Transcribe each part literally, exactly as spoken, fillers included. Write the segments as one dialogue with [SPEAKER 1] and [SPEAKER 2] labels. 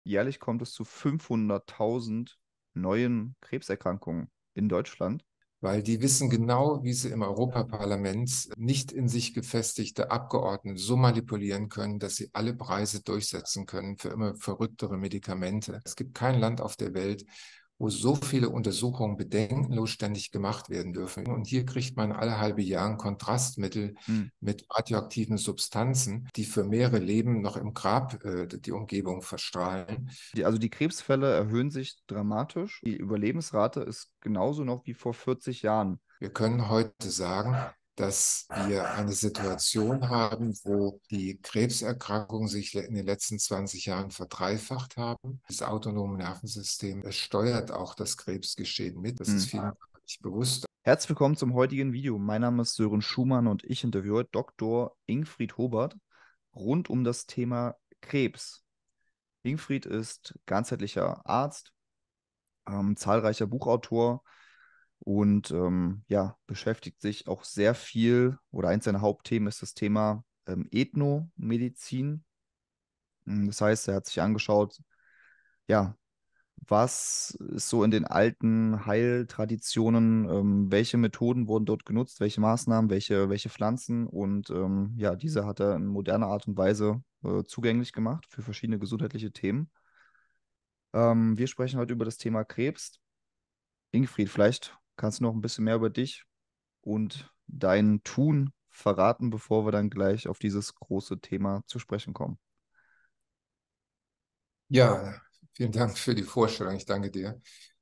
[SPEAKER 1] Jährlich kommt es zu fünfhunderttausend neuen Krebserkrankungen in Deutschland.
[SPEAKER 2] Weil die wissen genau, wie sie im Europaparlament nicht in sich gefestigte Abgeordnete so manipulieren können, dass sie alle Preise durchsetzen können für immer verrücktere Medikamente. Es gibt kein Land auf der Welt, wo so viele Untersuchungen bedenkenlos ständig gemacht werden dürfen. Und hier kriegt man alle halbe Jahr ein Kontrastmittel
[SPEAKER 1] Hm.
[SPEAKER 2] mit radioaktiven Substanzen, die für mehrere Leben noch im Grab äh, die Umgebung verstrahlen.
[SPEAKER 1] Die, also die Krebsfälle erhöhen sich dramatisch. Die Überlebensrate ist genauso noch wie vor vierzig Jahren.
[SPEAKER 2] Wir können heute sagen, dass wir eine Situation haben, wo die Krebserkrankungen sich in den letzten zwanzig Jahren verdreifacht haben. Das autonome Nervensystem, es steuert auch das Krebsgeschehen mit. Das ist
[SPEAKER 1] Hm.
[SPEAKER 2] vielen nicht bewusst.
[SPEAKER 1] Herzlich willkommen zum heutigen Video. Mein Name ist Sören Schumann und ich interviewe Doktor Ingfried Hobert rund um das Thema Krebs. Ingfried ist ganzheitlicher Arzt, ähm, zahlreicher Buchautor und ähm, ja, beschäftigt sich auch sehr viel, oder eins seiner Hauptthemen ist das Thema ähm, Ethnomedizin. Mm, Das heißt, er hat sich angeschaut, ja, was ist so in den alten Heiltraditionen, ähm, welche Methoden wurden dort genutzt, welche Maßnahmen, welche, welche Pflanzen und ähm, ja, diese hat er in moderner Art und Weise äh, zugänglich gemacht für verschiedene gesundheitliche Themen. Ähm, wir sprechen heute über das Thema Krebs. Ingfried, vielleicht kannst du noch ein bisschen mehr über dich und dein Tun verraten, bevor wir dann gleich auf dieses große Thema zu sprechen kommen.
[SPEAKER 2] Ja, vielen Dank für die Vorstellung. Ich danke dir.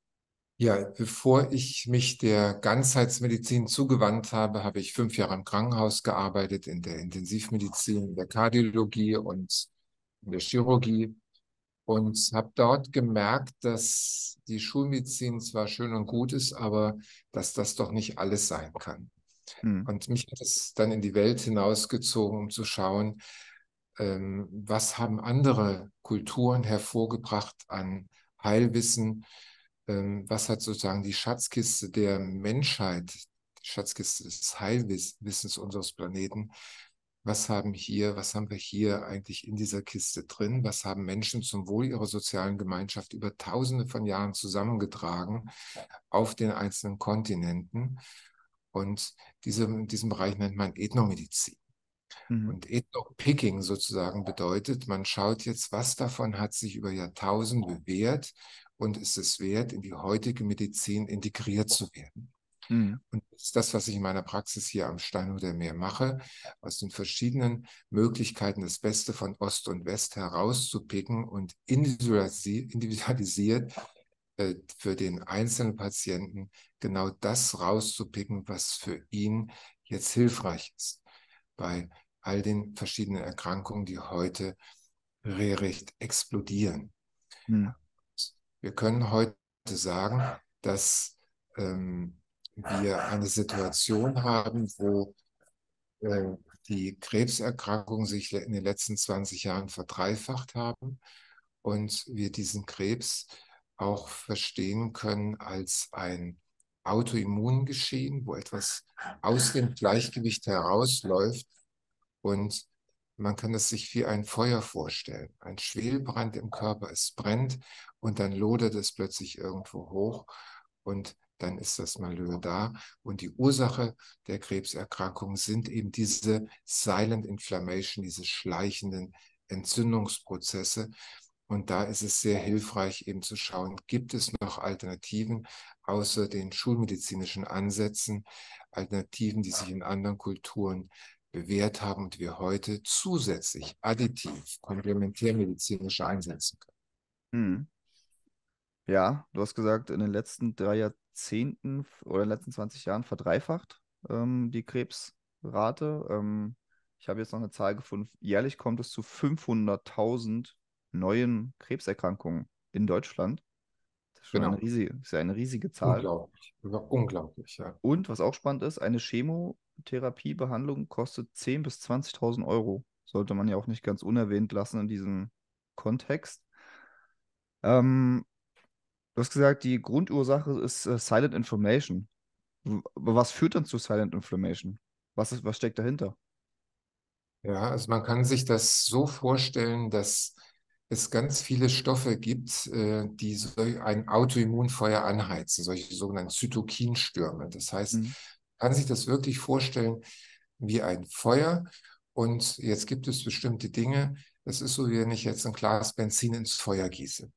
[SPEAKER 2] Ja, bevor ich mich der Ganzheitsmedizin zugewandt habe, habe ich fünf Jahre im Krankenhaus gearbeitet, in der Intensivmedizin, in der Kardiologie und in der Chirurgie. Und habe dort gemerkt, dass die Schulmedizin zwar schön und gut ist, aber dass das doch nicht alles sein kann.
[SPEAKER 1] Hm.
[SPEAKER 2] Und mich hat es dann in die Welt hinausgezogen, um zu schauen, ähm, was haben andere Kulturen hervorgebracht an Heilwissen, ähm, was hat sozusagen die Schatzkiste der Menschheit, die Schatzkiste des Heilwissens unseres Planeten, was haben hier, was haben wir hier eigentlich in dieser Kiste drin? Was haben Menschen zum Wohl ihrer sozialen Gemeinschaft über Tausende von Jahren zusammengetragen auf den einzelnen Kontinenten? Und diese, diesen Bereich nennt man Ethnomedizin.
[SPEAKER 1] Mhm.
[SPEAKER 2] Und Ethno-Picking sozusagen bedeutet, man schaut jetzt, was davon hat sich über Jahrtausende bewährt und ist es wert, in die heutige Medizin integriert zu werden.
[SPEAKER 1] Mhm.
[SPEAKER 2] Und das ist das, was ich in meiner Praxis hier am Steinhuder Meer mache, aus den verschiedenen Möglichkeiten das Beste von Ost und West herauszupicken und individualisiert, individualisiert äh, für den einzelnen Patienten genau das rauszupicken, was für ihn jetzt hilfreich ist bei all den verschiedenen Erkrankungen, die heute regelrecht explodieren.
[SPEAKER 1] Mhm.
[SPEAKER 2] Wir können heute sagen, dass ähm, wir eine Situation haben, wo äh, die Krebserkrankungen sich in den letzten zwanzig Jahren verdreifacht haben und wir diesen Krebs auch verstehen können als ein Autoimmungeschehen, wo etwas aus dem Gleichgewicht herausläuft und man kann es sich wie ein Feuer vorstellen. Ein Schwelbrand im Körper, es brennt und dann lodert es plötzlich irgendwo hoch und dann ist das Malheur da. Und die Ursache der Krebserkrankung sind eben diese Silent Inflammation, diese schleichenden Entzündungsprozesse. Und da ist es sehr hilfreich, eben zu schauen, gibt es noch Alternativen außer den schulmedizinischen Ansätzen, Alternativen, die sich in anderen Kulturen bewährt haben und wir heute zusätzlich additiv komplementärmedizinisch einsetzen können.
[SPEAKER 1] Mhm. Ja, du hast gesagt, in den letzten drei Jahrzehnten oder in den letzten zwanzig Jahren verdreifacht ähm, die Krebsrate. Ähm, ich habe jetzt noch eine Zahl gefunden. Jährlich kommt es zu fünfhunderttausend neuen Krebserkrankungen in Deutschland. Das ist schon eine
[SPEAKER 2] Genau,
[SPEAKER 1] riesige, ist ja eine riesige Zahl.
[SPEAKER 2] unglaublich, unglaublich, ja.
[SPEAKER 1] Und was auch spannend ist, eine Chemotherapiebehandlung kostet zehntausend bis zwanzigtausend Euro. Sollte man ja auch nicht ganz unerwähnt lassen in diesem Kontext. Ähm, Du hast gesagt, die Grundursache ist äh, Silent Inflammation. W- Aber was führt dann zu Silent Inflammation? Was ist, was steckt dahinter?
[SPEAKER 2] Ja, also man kann sich das so vorstellen, dass es ganz viele Stoffe gibt, äh, die so ein Autoimmunfeuer anheizen, solche sogenannten Zytokinstürme. Das heißt,
[SPEAKER 1] Mhm.
[SPEAKER 2] man kann sich das wirklich vorstellen wie ein Feuer. Und jetzt gibt es bestimmte Dinge. Das ist so, wie wenn ich jetzt ein Glas Benzin ins Feuer gieße.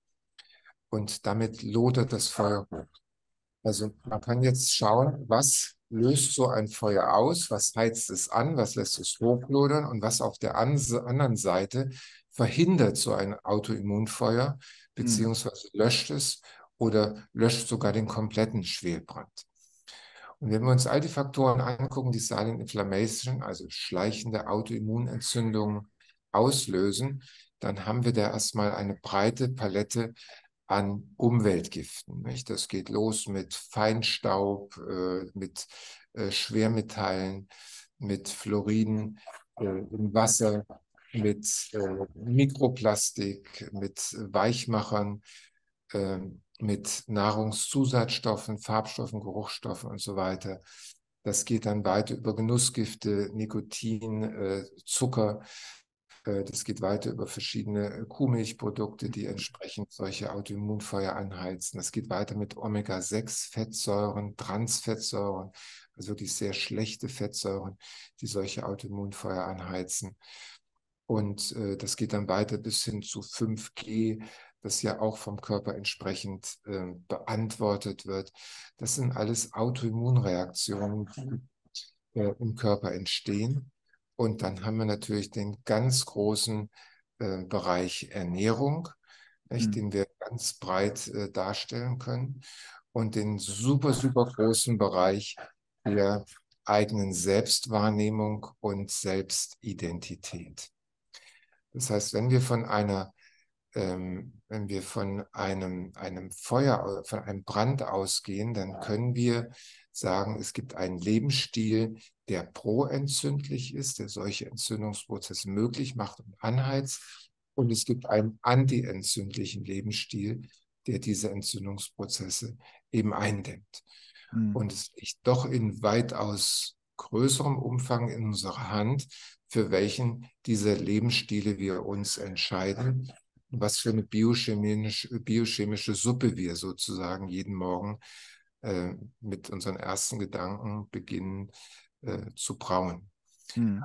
[SPEAKER 2] Und damit lodert das Feuer hoch. Also man kann jetzt schauen, was löst so ein Feuer aus, was heizt es an, was lässt es hochlodern und was auf der anderen Seite verhindert so ein Autoimmunfeuer,
[SPEAKER 1] Mhm.
[SPEAKER 2] beziehungsweise löscht es oder löscht sogar den kompletten Schwelbrand. Und wenn wir uns all die Faktoren angucken, die Silent Inflammation, also schleichende Autoimmunentzündungen auslösen, dann haben wir da erstmal eine breite Palette an Umweltgiften. Nicht? Das geht los mit Feinstaub, äh, mit äh, Schwermetallen, mit Fluoriden äh, im Wasser, mit äh, Mikroplastik, mit Weichmachern, äh, mit Nahrungszusatzstoffen, Farbstoffen, Geruchsstoffen und so weiter. Das geht dann weiter über Genussgifte, Nikotin, äh, Zucker. Das geht weiter über verschiedene Kuhmilchprodukte, die entsprechend solche Autoimmunfeuer anheizen. Das geht weiter mit Omega sechs Fettsäuren, Transfettsäuren, also wirklich sehr schlechte Fettsäuren, die solche Autoimmunfeuer anheizen. Und äh, das geht dann weiter bis hin zu fünf G, das ja auch vom Körper entsprechend äh, beantwortet wird. Das sind alles Autoimmunreaktionen, die äh, im Körper entstehen. Und dann haben wir natürlich den ganz großen äh, Bereich Ernährung, nicht,
[SPEAKER 1] Mhm.
[SPEAKER 2] den wir ganz breit äh, darstellen können. Und den super, super großen Bereich der eigenen Selbstwahrnehmung und Selbstidentität. Das heißt, wenn wir von einer, ähm, wenn wir von einem, einem Feuer, von einem Brand ausgehen, dann können wir sagen, es gibt einen Lebensstil, der proentzündlich ist, der solche Entzündungsprozesse möglich macht und anheizt. Und es gibt einen antientzündlichen Lebensstil, der diese Entzündungsprozesse eben eindämmt.
[SPEAKER 1] Mhm.
[SPEAKER 2] Und es liegt doch in weitaus größerem Umfang in unserer Hand, für welchen dieser Lebensstile wir uns entscheiden, was für eine biochemische, biochemische Suppe wir sozusagen jeden Morgen äh, mit unseren ersten Gedanken beginnen äh, zu brauen.
[SPEAKER 1] Mhm.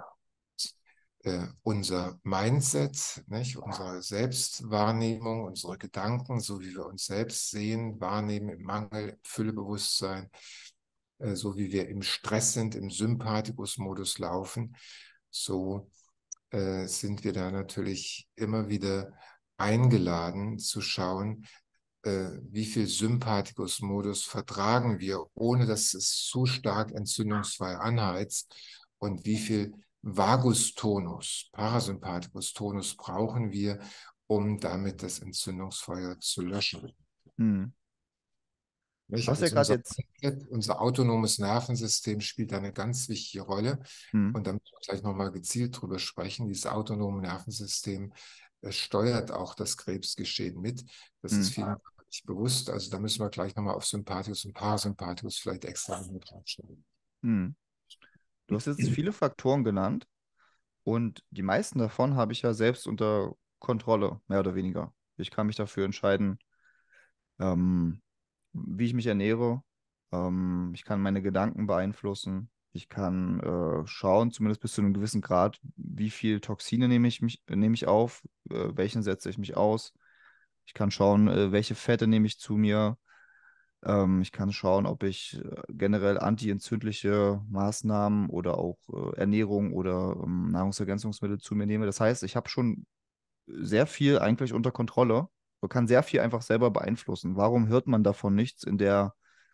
[SPEAKER 2] Äh, unser Mindset, nicht? Unsere Selbstwahrnehmung, unsere Gedanken, so wie wir uns selbst sehen, wahrnehmen im Mangel, im Füllebewusstsein, äh, so wie wir im Stress sind, im Sympathikus-Modus laufen, so äh, sind wir da natürlich immer wieder eingeladen zu schauen, äh, wie viel Sympathikus-Modus vertragen wir, ohne dass es zu stark entzündungsfrei anheizt und wie viel Vagustonus, Parasympathikus-Tonus brauchen wir, um damit das Entzündungsfeuer zu löschen.
[SPEAKER 1] Mhm. Du
[SPEAKER 2] Nicht?
[SPEAKER 1] hast ja
[SPEAKER 2] Also
[SPEAKER 1] gerade
[SPEAKER 2] unser,
[SPEAKER 1] jetzt.
[SPEAKER 2] unser autonomes Nervensystem spielt da eine ganz wichtige Rolle.
[SPEAKER 1] Mhm.
[SPEAKER 2] Und da müssen wir gleich nochmal gezielt drüber sprechen. Dieses autonome Nervensystem äh, steuert auch das Krebsgeschehen mit. Das ist
[SPEAKER 1] Mhm.
[SPEAKER 2] vielen nicht bewusst. Also da müssen wir gleich nochmal auf Sympathikus und Parasympathikus vielleicht extra mit draufstellen.
[SPEAKER 1] Mhm. Du hast jetzt viele Faktoren genannt und die meisten davon habe ich ja selbst unter Kontrolle, mehr oder weniger. Ich kann mich dafür entscheiden, ähm, wie ich mich ernähre. Ähm, ich kann meine Gedanken beeinflussen. Ich kann äh, schauen, zumindest bis zu einem gewissen Grad, wie viel Toxine nehme ich mich, nehme ich auf, äh, welchen setze ich mich aus. Ich kann schauen, äh, welche Fette nehme ich zu mir. Ähm, ich kann schauen, ob ich äh, generell antientzündliche Maßnahmen oder auch äh, Ernährung oder ähm, Nahrungsergänzungsmittel zu mir nehme. Das heißt, ich habe schon sehr viel eigentlich unter Kontrolle. Man kann sehr viel einfach selber beeinflussen. Warum hört man davon nichts in der,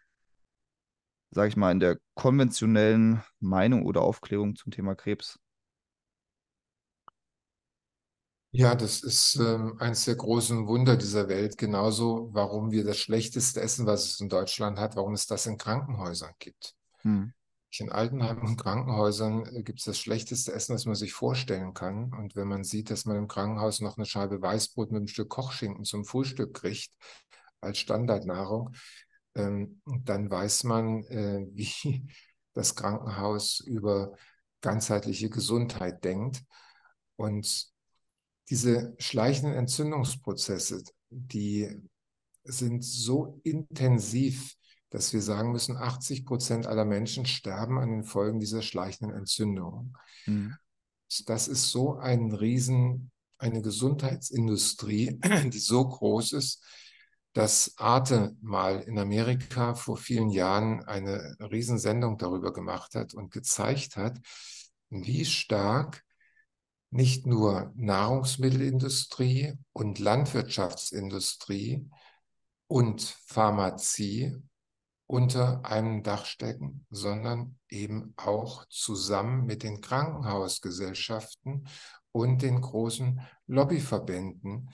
[SPEAKER 1] sage ich mal, in der konventionellen Meinung oder Aufklärung zum Thema Krebs?
[SPEAKER 2] Ja, das ist ähm, eines der großen Wunder dieser Welt. Genauso, warum wir das schlechteste Essen, was es in Deutschland hat, warum es das in Krankenhäusern gibt.
[SPEAKER 1] Hm.
[SPEAKER 2] In Altenheimen und Krankenhäusern äh, gibt es das schlechteste Essen, das man sich vorstellen kann. Und wenn man sieht, dass man im Krankenhaus noch eine Scheibe Weißbrot mit einem Stück Kochschinken zum Frühstück kriegt, als Standardnahrung, ähm, dann weiß man, äh, wie das Krankenhaus über ganzheitliche Gesundheit denkt. Und Diese schleichenden Entzündungsprozesse, die sind so intensiv, dass wir sagen müssen, achtzig Prozent aller Menschen sterben an den Folgen dieser schleichenden Entzündungen.
[SPEAKER 1] Mhm.
[SPEAKER 2] Das ist so ein Riesen, eine Gesundheitsindustrie, die so groß ist, dass Arte mal in Amerika vor vielen Jahren eine Riesensendung darüber gemacht hat und gezeigt hat, wie stark nicht nur Nahrungsmittelindustrie und Landwirtschaftsindustrie und Pharmazie unter einem Dach stecken, sondern eben auch zusammen mit den Krankenhausgesellschaften und den großen Lobbyverbänden,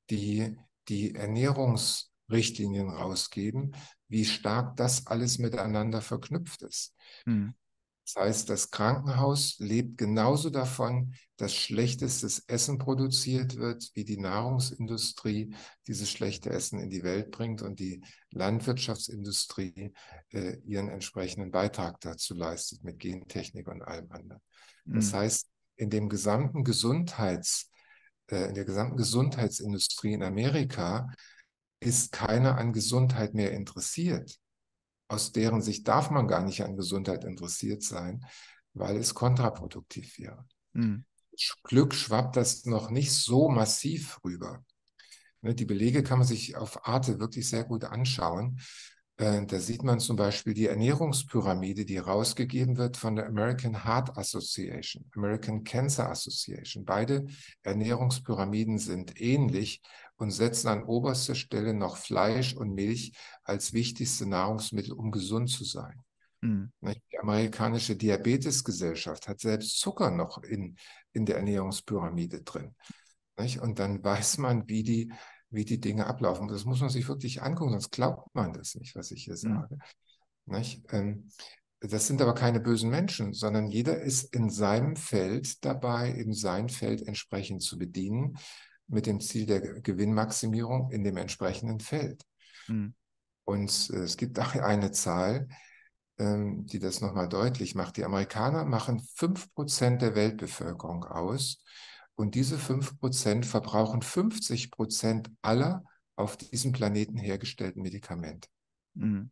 [SPEAKER 2] die die Ernährungsrichtlinien rausgeben, wie stark das alles miteinander verknüpft ist.
[SPEAKER 1] Mhm.
[SPEAKER 2] Das heißt, das Krankenhaus lebt genauso davon, dass schlechtestes Essen produziert wird, wie die Nahrungsindustrie dieses schlechte Essen in die Welt bringt und die Landwirtschaftsindustrie äh, ihren entsprechenden Beitrag dazu leistet mit Gentechnik und allem anderen. Das
[SPEAKER 1] Mhm.
[SPEAKER 2] heißt, in dem gesamten Gesundheits, äh, in der gesamten Gesundheitsindustrie in Amerika ist keiner an Gesundheit mehr interessiert. Aus deren Sicht darf man gar nicht an Gesundheit interessiert sein, weil es kontraproduktiv wäre.
[SPEAKER 1] Mhm.
[SPEAKER 2] Glück schwappt das noch nicht so massiv rüber. Ne, die Belege kann man sich auf Arte wirklich sehr gut anschauen. Äh, Da sieht man zum Beispiel die Ernährungspyramide, die rausgegeben wird von der American Heart Association, American Cancer Association. Beide Ernährungspyramiden sind ähnlich und setzen an oberster Stelle noch Fleisch und Milch als wichtigste Nahrungsmittel, um gesund zu sein.
[SPEAKER 1] Mhm.
[SPEAKER 2] Nicht? Die amerikanische Diabetesgesellschaft hat selbst Zucker noch in, in der Ernährungspyramide drin. Nicht? Und dann weiß man, wie die, wie die Dinge ablaufen. Das muss man sich wirklich angucken, sonst glaubt man das nicht, was ich hier
[SPEAKER 1] Mhm.
[SPEAKER 2] sage. Nicht? Ähm, das sind aber keine bösen Menschen, sondern jeder ist in seinem Feld dabei, eben sein Feld entsprechend zu bedienen, mit dem Ziel der Gewinnmaximierung in dem entsprechenden Feld.
[SPEAKER 1] Mhm.
[SPEAKER 2] Und äh, es gibt auch eine Zahl, ähm, die das nochmal deutlich macht. Die Amerikaner machen fünf Prozent der Weltbevölkerung aus und diese fünf Prozent verbrauchen fünfzig Prozent aller auf diesem Planeten hergestellten Medikamente.
[SPEAKER 1] Mhm.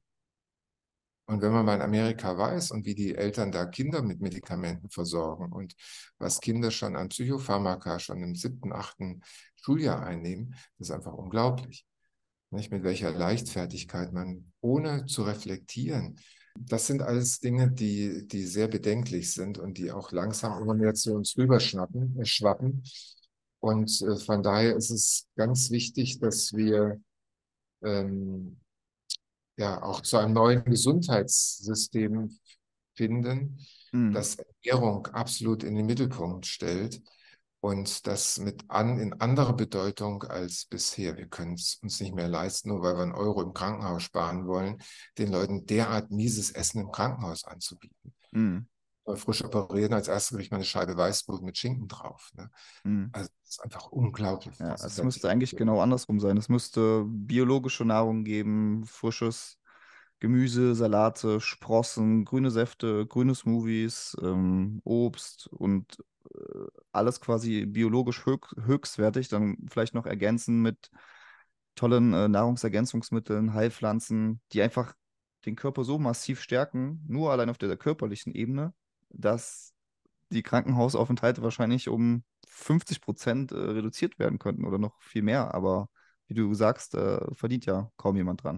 [SPEAKER 2] Und wenn man mal in Amerika weiß und wie die Eltern da Kinder mit Medikamenten versorgen und was Kinder schon an Psychopharmaka schon im siebten, achten Schuljahr einnehmen, das ist einfach unglaublich. Nicht? Mit welcher Leichtfertigkeit man, ohne zu reflektieren, das sind alles Dinge, die, die sehr bedenklich sind und die auch langsam immer mehr zu uns rüberschnappen, äh, schwappen. Und äh, von daher ist es ganz wichtig, dass wir ähm, ja auch zu einem neuen Gesundheitssystem finden,
[SPEAKER 1] Mhm.
[SPEAKER 2] das Ernährung absolut in den Mittelpunkt stellt und das mit an, in anderer Bedeutung als bisher. Wir können es uns nicht mehr leisten, nur weil wir einen Euro im Krankenhaus sparen wollen, den Leuten derart mieses Essen im Krankenhaus anzubieten.
[SPEAKER 1] Mhm.
[SPEAKER 2] Bei frisch operieren, als erstes kriegt man eine Scheibe Weißbrot mit Schinken drauf. Ne?
[SPEAKER 1] Mhm.
[SPEAKER 2] Also das ist einfach unglaublich.
[SPEAKER 1] Ja,
[SPEAKER 2] Das ist
[SPEAKER 1] es
[SPEAKER 2] ja
[SPEAKER 1] müsste eigentlich genau andersrum sein. Es müsste biologische Nahrung geben, frisches Gemüse, Salate, Sprossen, grüne Säfte, grüne Smoothies, ähm, Obst und äh, alles quasi biologisch höch, höchstwertig. Dann vielleicht noch ergänzen mit tollen äh, Nahrungsergänzungsmitteln, Heilpflanzen, die einfach den Körper so massiv stärken, nur allein auf der körperlichen Ebene, dass die Krankenhausaufenthalte wahrscheinlich um fünfzig Prozent äh, reduziert werden könnten oder noch viel mehr. Aber wie du sagst, äh, verdient ja kaum jemand dran.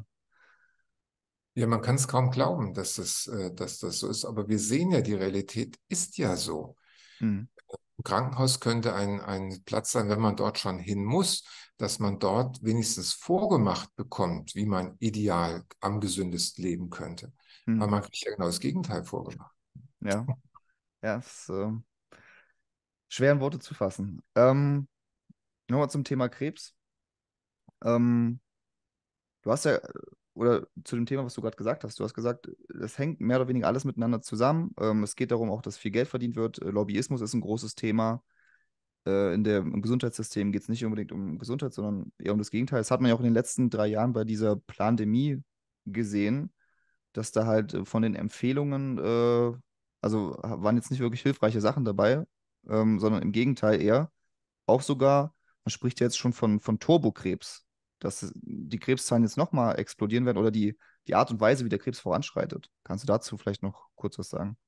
[SPEAKER 2] Ja, man kann es kaum glauben, dass das, äh, dass das so ist, aber wir sehen ja, die Realität ist ja so.
[SPEAKER 1] Mhm.
[SPEAKER 2] Im Krankenhaus könnte ein, ein Platz sein, wenn man dort schon hin muss, dass man dort wenigstens vorgemacht bekommt, wie man ideal am gesündesten leben könnte. Aber
[SPEAKER 1] Mhm.
[SPEAKER 2] man kriegt ja genau das Gegenteil vorgemacht.
[SPEAKER 1] Ja, ja, es ist äh, schwer in Worte zu fassen. Ähm, Nochmal zum Thema Krebs. Ähm, Du hast ja, äh, oder zu dem Thema, was du gerade gesagt hast, du hast gesagt, es hängt mehr oder weniger alles miteinander zusammen. Ähm, es geht darum auch, dass viel Geld verdient wird. Äh, Lobbyismus ist ein großes Thema. Äh, in der, im Gesundheitssystem geht es nicht unbedingt um Gesundheit, sondern eher um das Gegenteil. Das hat man ja auch in den letzten drei Jahren bei dieser Plandemie gesehen, dass da halt äh, von den Empfehlungen, äh, also ha- waren jetzt nicht wirklich hilfreiche Sachen dabei, ähm, sondern im Gegenteil eher. auch sogar, man spricht ja jetzt schon von, von Turbokrebs, dass es- die Krebszahlen jetzt nochmal explodieren werden oder die, die Art und Weise, wie der Krebs voranschreitet. Kannst du dazu vielleicht noch kurz was sagen?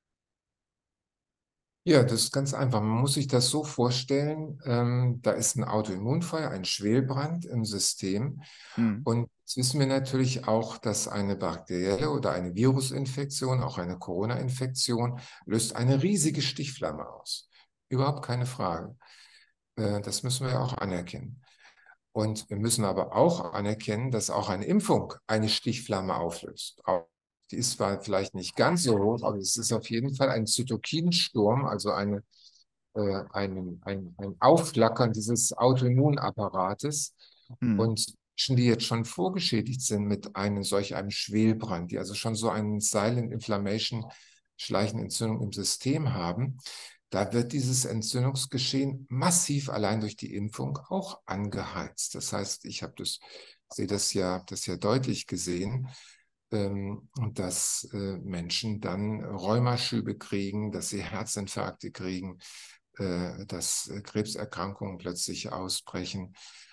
[SPEAKER 2] Ja, das ist ganz einfach. Man muss sich das so vorstellen, ähm, da ist ein Autoimmunfeuer, ein Schwelbrand im System.
[SPEAKER 1] Mhm.
[SPEAKER 2] Und jetzt wissen wir natürlich auch, dass eine bakterielle oder eine Virusinfektion, auch eine Corona-Infektion, löst eine riesige Stichflamme aus. Überhaupt keine Frage. Äh, das müssen wir ja auch anerkennen. Und wir müssen aber auch anerkennen, dass auch eine Impfung eine Stichflamme auflöst. Auch die ist zwar vielleicht nicht ganz so hoch, aber es ist auf jeden Fall ein Zytokinsturm, also eine, äh, ein, ein, ein Aufflackern dieses Autoimmunapparates.
[SPEAKER 1] Mhm.
[SPEAKER 2] Und Menschen, die jetzt schon vorgeschädigt sind mit einem solch einem Schwelbrand, die also schon so einen Silent Inflammation, schleichende Entzündung im System haben, da wird dieses Entzündungsgeschehen massiv allein durch die Impfung auch angeheizt. Das heißt, ich habe das, sehe das ja, habe das ja deutlich gesehen, ähm, dass äh, Menschen dann Rheumaschübe kriegen, dass sie Herzinfarkte kriegen, äh, dass äh, Krebserkrankungen plötzlich ausbrechen.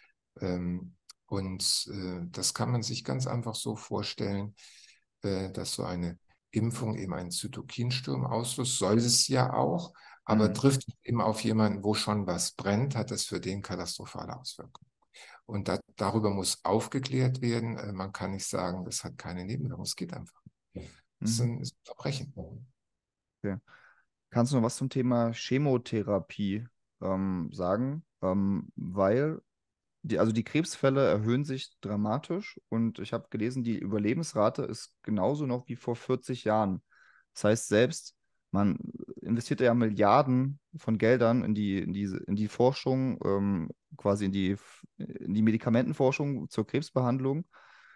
[SPEAKER 2] Ähm, und äh, das kann man sich ganz einfach so vorstellen, äh, dass so eine Impfung eben einen Zytokinsturm auslöst, soll es ja auch, aber
[SPEAKER 1] Mhm.
[SPEAKER 2] trifft eben auf jemanden, wo schon was brennt, hat es für den katastrophale Auswirkungen. Und da, darüber muss aufgeklärt werden. Äh, Man kann nicht sagen, das hat keine Nebenwirkungen. Es geht einfach nicht. Es ist
[SPEAKER 1] Mhm.
[SPEAKER 2] ein, ist ein Verbrechen.
[SPEAKER 1] Okay. Kannst du noch was zum Thema Chemotherapie ähm, sagen? Ähm, weil die, also die Krebsfälle erhöhen sich dramatisch und ich habe gelesen, die Überlebensrate ist genauso noch wie vor vierzig Jahren. Das heißt, selbst man investiert ja Milliarden von Geldern in die, in diese, in die Forschung, ähm, quasi in die, in die Medikamentenforschung zur Krebsbehandlung.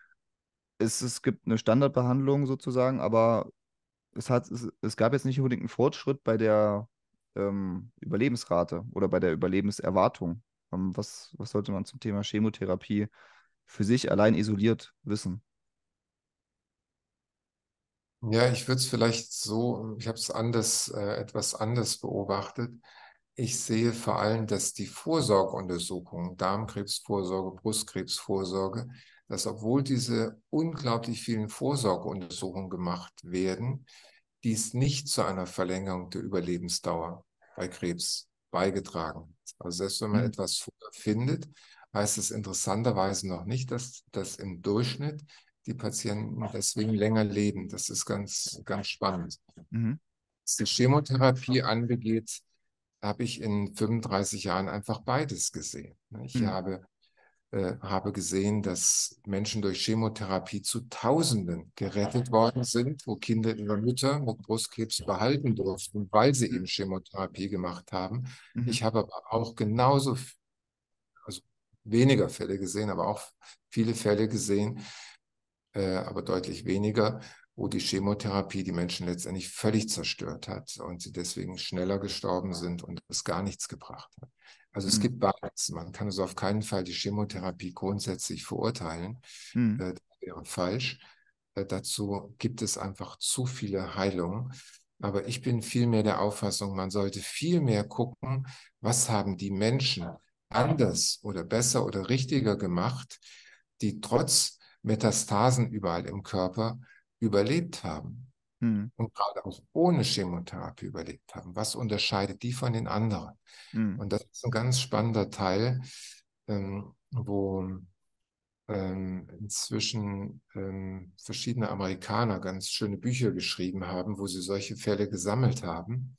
[SPEAKER 1] Es, es gibt eine Standardbehandlung sozusagen, aber es hat, es, es gab jetzt nicht unbedingt einen Fortschritt bei der ähm, Überlebensrate oder bei der Überlebenserwartung. Ähm, was, was sollte man zum Thema Chemotherapie für sich allein isoliert wissen?
[SPEAKER 2] Ja, ich würde es vielleicht so, ich habe es anders, äh, etwas anders beobachtet. Ich sehe vor allem, dass die Vorsorgeuntersuchungen, Darmkrebsvorsorge, Brustkrebsvorsorge, dass obwohl diese unglaublich vielen Vorsorgeuntersuchungen gemacht werden, dies nicht zu einer Verlängerung der Überlebensdauer bei Krebs beigetragen hat. Also selbst wenn man
[SPEAKER 1] Mhm.
[SPEAKER 2] etwas vorher findet, heißt es interessanterweise noch nicht, dass, dass im Durchschnitt die Patienten deswegen länger leben. Das ist ganz, ganz spannend.
[SPEAKER 1] Mhm.
[SPEAKER 2] Was die Chemotherapie angeht, habe ich in fünfunddreißig Jahren einfach beides gesehen. Ich
[SPEAKER 1] Mhm.
[SPEAKER 2] habe, äh, habe gesehen, dass Menschen durch Chemotherapie zu Tausenden gerettet worden sind, wo Kinder ihre Mütter mit Brustkrebs behalten durften, weil sie eben Chemotherapie gemacht haben.
[SPEAKER 1] Mhm.
[SPEAKER 2] Ich habe aber auch genauso, also weniger Fälle gesehen, aber auch viele Fälle gesehen, äh, aber deutlich weniger, wo die Chemotherapie die Menschen letztendlich völlig zerstört hat und sie deswegen schneller gestorben sind und es gar nichts gebracht hat. Also es
[SPEAKER 1] Mhm.
[SPEAKER 2] gibt beides. Man kann also auf keinen Fall die Chemotherapie grundsätzlich verurteilen.
[SPEAKER 1] Mhm.
[SPEAKER 2] Äh, das wäre falsch. Äh, dazu gibt es einfach zu viele Heilungen. Aber ich bin vielmehr der Auffassung, man sollte viel mehr gucken, was haben die Menschen anders oder besser oder richtiger gemacht, die trotz Metastasen überall im Körper überlebt haben
[SPEAKER 1] Mhm.
[SPEAKER 2] und gerade auch ohne Chemotherapie überlebt haben. Was unterscheidet die von den anderen?
[SPEAKER 1] Mhm.
[SPEAKER 2] Und das ist ein ganz spannender Teil, ähm, wo ähm, inzwischen ähm, verschiedene Amerikaner ganz schöne Bücher geschrieben haben, wo sie solche Fälle gesammelt haben.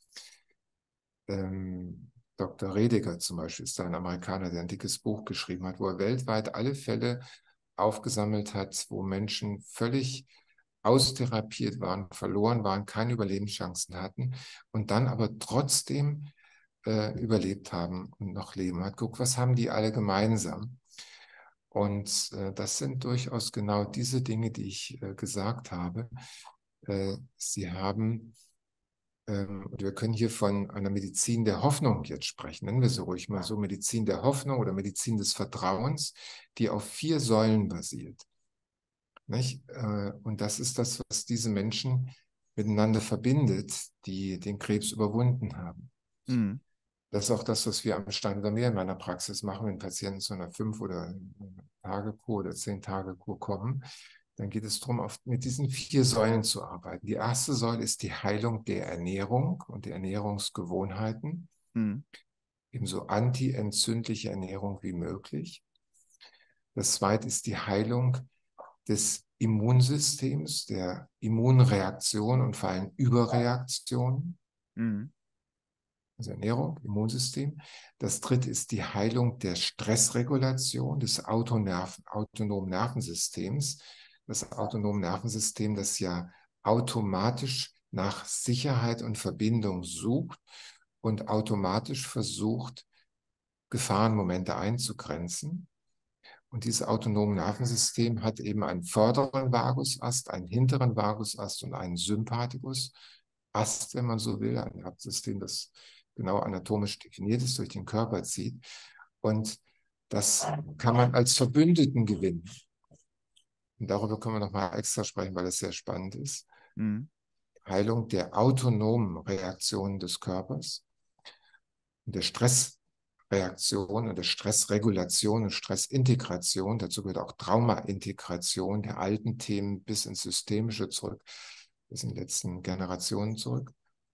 [SPEAKER 2] Ähm, Doktor Rediger zum Beispiel ist da ein Amerikaner, der ein dickes Buch geschrieben hat, wo er weltweit alle Fälle aufgesammelt hat, wo Menschen völlig austherapiert waren, verloren waren, keine Überlebenschancen hatten und dann aber trotzdem äh, überlebt haben und noch leben. Hat guckt, was haben die alle gemeinsam? Und äh, das sind durchaus genau diese Dinge, die ich äh, gesagt habe. Äh, sie haben ähm, und wir können hier von einer Medizin der Hoffnung jetzt sprechen. Nennen wir sie ruhig mal so, Medizin der Hoffnung oder Medizin des Vertrauens, die auf vier Säulen basiert. Nicht? Äh, Und das ist das, was diese Menschen miteinander verbindet, die den Krebs überwunden haben.
[SPEAKER 1] Mhm.
[SPEAKER 2] Das ist auch das, was wir am Stand oder mehr in meiner Praxis machen, wenn Patienten zu einer fünf- oder Tage-Kur oder zehn-Tage-Kur kommen. Dann geht es darum, auf, mit diesen vier Säulen zu arbeiten. Die erste Säule ist die Heilung der Ernährung und der Ernährungsgewohnheiten.
[SPEAKER 1] Mhm.
[SPEAKER 2] Ebenso anti-entzündliche Ernährung wie möglich. Das zweite ist die Heilung des Immunsystems, der Immunreaktion und vor allem Überreaktion.
[SPEAKER 1] Mhm.
[SPEAKER 2] Also Ernährung, Immunsystem. Das dritte ist die Heilung der Stressregulation des Autonerven, autonomen Nervensystems. Das autonome Nervensystem, das ja automatisch nach Sicherheit und Verbindung sucht und automatisch versucht, Gefahrenmomente einzugrenzen. Und dieses autonome Nervensystem hat eben einen vorderen Vagusast, einen hinteren Vagusast und einen Sympathikusast, wenn man so will, ein Nervensystem, das genau anatomisch definiert ist, durch den Körper zieht. Und das kann man als Verbündeten gewinnen. Und darüber können wir nochmal extra sprechen, weil das sehr spannend ist.
[SPEAKER 1] Mhm.
[SPEAKER 2] Heilung der autonomen Reaktionen des Körpers und der Stressreaktion und der Stressregulation und Stressintegration. Dazu gehört auch Traumaintegration der alten Themen bis ins Systemische zurück, bis in die letzten Generationen zurück.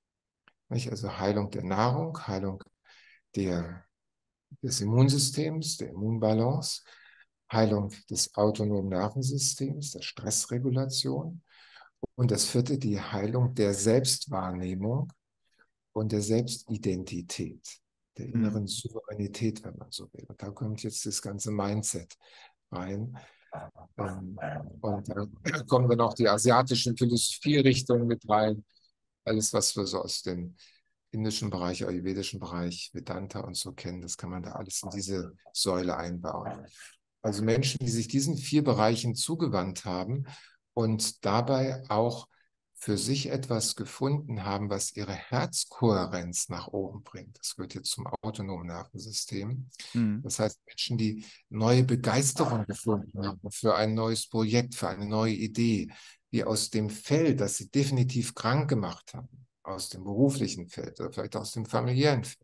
[SPEAKER 2] Also Heilung der Nahrung, Heilung der, des Immunsystems, der Immunbalance, Heilung des autonomen Nervensystems, der Stressregulation. Und das vierte, die Heilung der Selbstwahrnehmung und der Selbstidentität, der
[SPEAKER 1] Mhm.
[SPEAKER 2] inneren Souveränität, wenn man so will. Und da kommt jetzt das ganze Mindset rein. Ähm, Und da kommen dann auch die asiatischen Philosophierichtungen mit rein. Alles, was wir so aus dem indischen Bereich, ayurvedischen Bereich, Vedanta und so kennen, das kann man da alles in diese Säule einbauen. Also Menschen, die sich diesen vier Bereichen zugewandt haben und dabei auch für sich etwas gefunden haben, was ihre Herzkohärenz nach oben bringt. Das gehört jetzt zum autonomen Nervensystem.
[SPEAKER 1] Mhm.
[SPEAKER 2] Das heißt, Menschen, die neue Begeisterung gefunden haben für ein neues Projekt, für eine neue Idee, die aus dem Feld, das sie definitiv krank gemacht haben, aus dem beruflichen Feld oder vielleicht aus dem familiären Feld,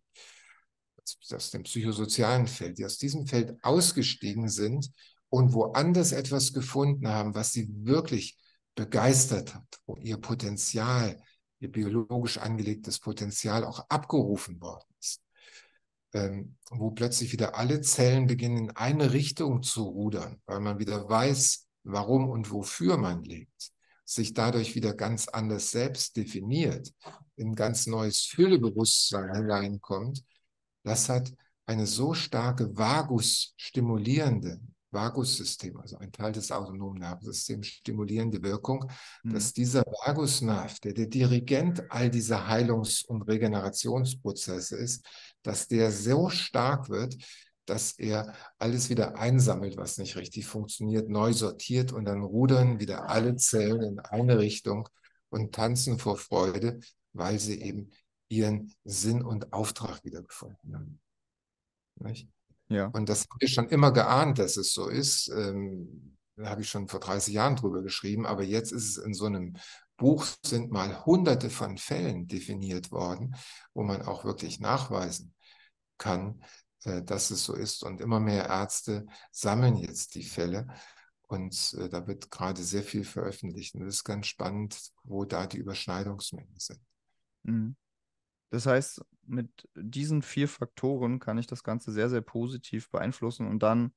[SPEAKER 2] aus dem psychosozialen Feld, die aus diesem Feld ausgestiegen sind und woanders etwas gefunden haben, was sie wirklich begeistert hat, wo ihr Potenzial, ihr biologisch angelegtes Potenzial auch abgerufen worden ist, ähm, wo plötzlich wieder alle Zellen beginnen, in eine Richtung zu rudern, weil man wieder weiß, warum und wofür man lebt, sich dadurch wieder ganz anders selbst definiert, in ein ganz neues Füllebewusstsein hineinkommt. Das hat eine so starke Vagus-stimulierende, Vagussystem, also ein Teil des autonomen Nervensystems, stimulierende Wirkung,
[SPEAKER 1] Mhm.
[SPEAKER 2] dass dieser Vagusnerv, der der Dirigent all dieser Heilungs- und Regenerationsprozesse ist, dass der so stark wird, dass er alles wieder einsammelt, was nicht richtig funktioniert, neu sortiert und dann rudern wieder alle Zellen in eine Richtung und tanzen vor Freude, weil sie eben ihren Sinn und Auftrag wiedergefunden haben. Nicht?
[SPEAKER 1] Ja.
[SPEAKER 2] Und das habe ich schon immer geahnt, dass es so ist. Ähm, da habe ich schon vor dreißig Jahren drüber geschrieben, aber jetzt ist es in so einem Buch, sind mal hunderte von Fällen definiert worden, wo man auch wirklich nachweisen kann, äh, dass es so ist. Und immer mehr Ärzte sammeln jetzt die Fälle. Und äh, da wird gerade sehr viel veröffentlicht. Und es ist ganz spannend, wo da die Überschneidungsmengen sind.
[SPEAKER 1] Mhm. Das heißt, mit diesen vier Faktoren kann ich das Ganze sehr, sehr positiv beeinflussen und dann,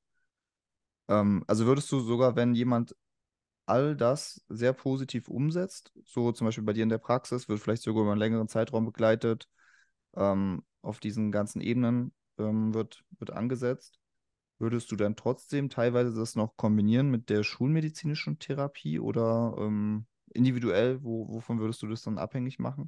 [SPEAKER 1] ähm, also würdest du sogar, wenn jemand all das sehr positiv umsetzt, so zum Beispiel bei dir in der Praxis, wird vielleicht sogar über einen längeren Zeitraum begleitet, ähm, auf diesen ganzen Ebenen ähm, wird, wird angesetzt, würdest du dann trotzdem teilweise das noch kombinieren mit der schulmedizinischen Therapie oder ähm, individuell, wo, wovon würdest du das dann abhängig machen?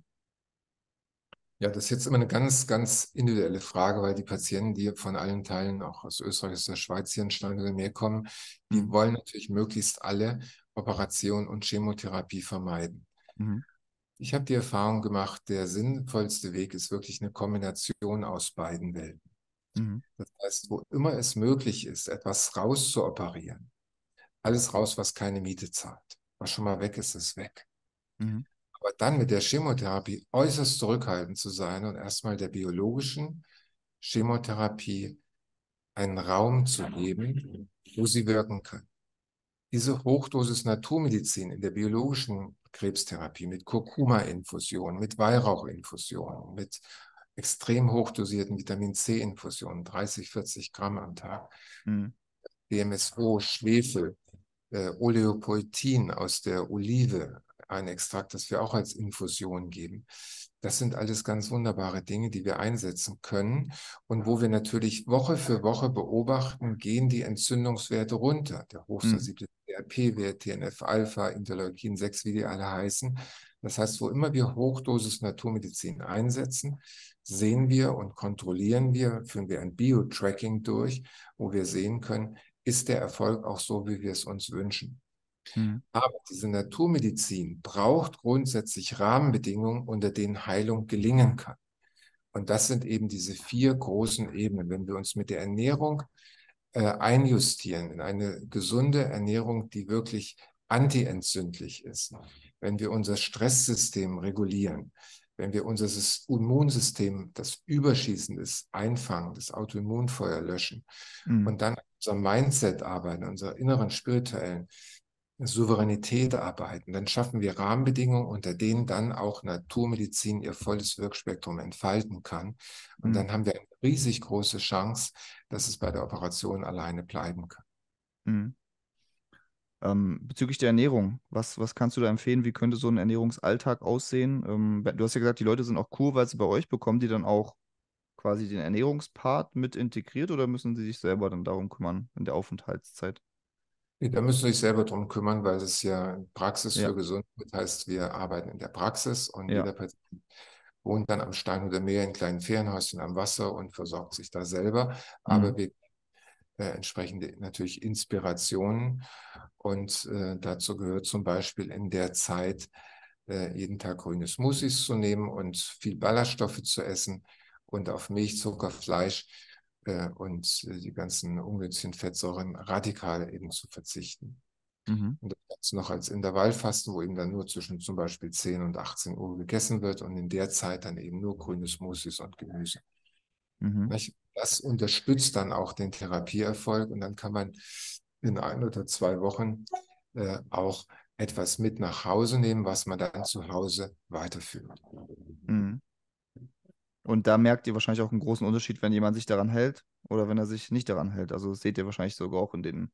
[SPEAKER 2] Ja, das ist jetzt immer eine ganz, ganz individuelle Frage, weil die Patienten, die von allen Teilen, auch aus Österreich, aus der Schweiz hier in Stein oder mehr kommen, die
[SPEAKER 1] Mhm.
[SPEAKER 2] wollen natürlich möglichst alle Operation und Chemotherapie vermeiden.
[SPEAKER 1] Mhm.
[SPEAKER 2] Ich habe die Erfahrung gemacht, der sinnvollste Weg ist wirklich eine Kombination aus beiden Welten.
[SPEAKER 1] Mhm.
[SPEAKER 2] Das heißt, wo immer es möglich ist, etwas rauszuoperieren, alles raus, was keine Miete zahlt. Was schon mal weg ist, ist weg.
[SPEAKER 1] Mhm.
[SPEAKER 2] Aber dann mit der Chemotherapie äußerst zurückhaltend zu sein und erstmal der biologischen Chemotherapie einen Raum zu geben, wo sie wirken kann. Diese Hochdosis Naturmedizin in der biologischen Krebstherapie mit Kurkuma-Infusionen, mit Weihrauch-Infusionen, mit extrem hochdosierten Vitamin-C-Infusionen, dreißig, vierzig Gramm am Tag,
[SPEAKER 1] Mhm.
[SPEAKER 2] D M S O, Schwefel, äh, Oleopoetin aus der Olive, ein Extrakt, das wir auch als Infusion geben. Das sind alles ganz wunderbare Dinge, die wir einsetzen können und wo wir natürlich Woche für Woche beobachten, gehen die Entzündungswerte runter. Der
[SPEAKER 1] Mhm.
[SPEAKER 2] hochsensibile C R P-Wert, T N F-Alpha, Interleukin sechs, wie die alle heißen. Das heißt, wo immer wir Hochdosis Naturmedizin einsetzen, sehen wir und kontrollieren wir, führen wir ein Bio-Tracking durch, wo wir sehen können, ist der Erfolg auch so, wie wir es uns wünschen.
[SPEAKER 1] Mhm.
[SPEAKER 2] Aber diese Naturmedizin braucht grundsätzlich Rahmenbedingungen, unter denen Heilung gelingen kann. Und das sind eben diese vier großen Ebenen. Wenn wir uns mit der Ernährung äh, einjustieren, in eine gesunde Ernährung, die wirklich antientzündlich ist, wenn wir unser Stresssystem regulieren, wenn wir unser Immunsystem, das überschießend ist, einfangen, das Autoimmunfeuer löschen
[SPEAKER 1] Mhm.
[SPEAKER 2] und dann an unserem Mindset arbeiten, unserer inneren spirituellen Souveränität arbeiten, dann schaffen wir Rahmenbedingungen, unter denen dann auch Naturmedizin ihr volles Wirkspektrum entfalten kann. Und
[SPEAKER 1] Mhm.
[SPEAKER 2] dann haben wir eine riesig große Chance, dass es bei der Operation alleine bleiben kann.
[SPEAKER 1] Mhm. Ähm, bezüglich der Ernährung, was, was kannst du da empfehlen? Wie könnte so ein Ernährungsalltag aussehen? Ähm, du hast ja gesagt, die Leute sind auch kurweise bei euch. Bekommen die dann auch quasi den Ernährungspart mit integriert oder müssen sie sich selber dann darum kümmern in der Aufenthaltszeit?
[SPEAKER 2] Da müssen Sie sich selber drum kümmern, weil es ja Praxis
[SPEAKER 1] Ja,
[SPEAKER 2] für Gesundheit heißt, wir arbeiten in der Praxis und
[SPEAKER 1] ja.
[SPEAKER 2] jeder Patient wohnt dann am Stein oder Meer in kleinen Ferienhäuschen am Wasser und versorgt sich da selber.
[SPEAKER 1] Mhm.
[SPEAKER 2] Aber wir äh, entsprechende natürlich Inspirationen und äh, dazu gehört zum Beispiel in der Zeit äh, jeden Tag grüne Smoothies zu nehmen und viel Ballaststoffe zu essen und auf Milch, Zucker, Fleisch äh, und äh, die ganzen ungünstigen Fettsäuren radikal eben zu verzichten.
[SPEAKER 1] Mhm.
[SPEAKER 2] Und das Ganze noch als Intervallfasten, wo eben dann nur zwischen zum Beispiel zehn und achtzehn Uhr gegessen wird und in der Zeit dann eben nur grüne Smoothies und Gemüse.
[SPEAKER 1] Mhm.
[SPEAKER 2] Nicht? Das unterstützt dann auch den Therapieerfolg und dann kann man in ein oder zwei Wochen äh, auch etwas mit nach Hause nehmen, was man dann zu Hause weiterführt.
[SPEAKER 1] Mhm. Und da merkt ihr wahrscheinlich auch einen großen Unterschied, wenn jemand sich daran hält oder wenn er sich nicht daran hält. Also das seht ihr wahrscheinlich sogar auch in den,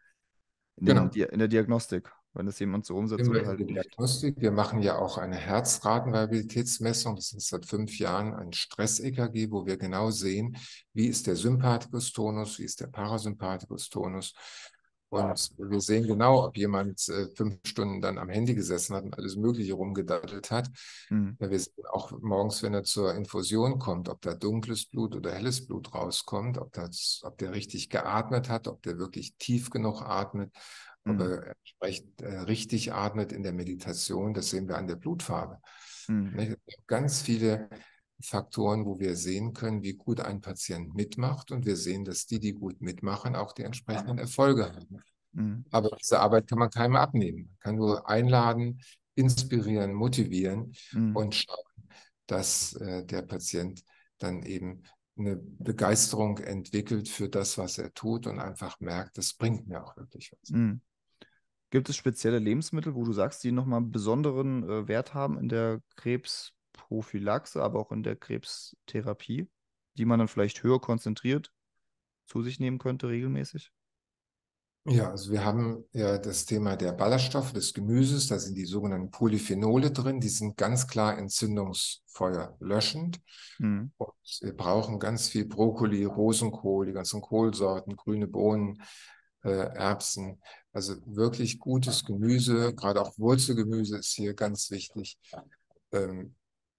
[SPEAKER 1] in den,
[SPEAKER 2] Genau.
[SPEAKER 1] Dia- in der Diagnostik, wenn das jemand so umsetzt
[SPEAKER 2] Sind wir
[SPEAKER 1] oder
[SPEAKER 2] in der
[SPEAKER 1] halt nicht.
[SPEAKER 2] Diagnostik. Wir machen ja auch eine Herzratenvariabilitätsmessung. Das ist seit fünf Jahren ein Stress-E K G, wo wir genau sehen, wie ist der Sympathikus-Tonus, wie ist der Parasympathikus-Tonus. Und wir sehen genau, ob jemand äh, fünf Stunden dann am Handy gesessen hat und alles Mögliche rumgedaddelt hat.
[SPEAKER 1] Mhm.
[SPEAKER 2] Ja, wir sehen auch morgens, wenn er zur Infusion kommt, ob da dunkles Blut oder helles Blut rauskommt, ob, das, ob der richtig geatmet hat, ob der wirklich tief genug atmet, ob
[SPEAKER 1] Mhm.
[SPEAKER 2] er entsprechend äh, richtig atmet in der Meditation. Das sehen wir an der Blutfarbe.
[SPEAKER 1] Mhm.
[SPEAKER 2] Nicht? Es gibt ganz viele Faktoren, wo wir sehen können, wie gut ein Patient mitmacht. Und wir sehen, dass die, die gut mitmachen, auch die entsprechenden Erfolge haben.
[SPEAKER 1] Mhm.
[SPEAKER 2] Aber diese Arbeit kann man keinem abnehmen. Man kann nur einladen, inspirieren, motivieren
[SPEAKER 1] Mhm.
[SPEAKER 2] und schauen, dass äh, der Patient dann eben eine Begeisterung entwickelt für das, was er tut und einfach merkt, das bringt mir auch wirklich was.
[SPEAKER 1] Mhm. Gibt es spezielle Lebensmittel, wo du sagst, die nochmal einen besonderen äh, Wert haben in der Krebsprophylaxe, aber auch in der Krebstherapie, die man dann vielleicht höher konzentriert zu sich nehmen könnte regelmäßig?
[SPEAKER 2] Ja, also wir haben ja das Thema der Ballaststoffe des Gemüses, da sind die sogenannten Polyphenole drin, die sind ganz klar entzündungsfeuer löschend.
[SPEAKER 1] Mhm.
[SPEAKER 2] Und wir brauchen ganz viel Brokkoli, Rosenkohl, die ganzen Kohlsorten, grüne Bohnen, äh, Erbsen. Also wirklich gutes Gemüse, gerade auch Wurzelgemüse ist hier ganz wichtig. Ähm,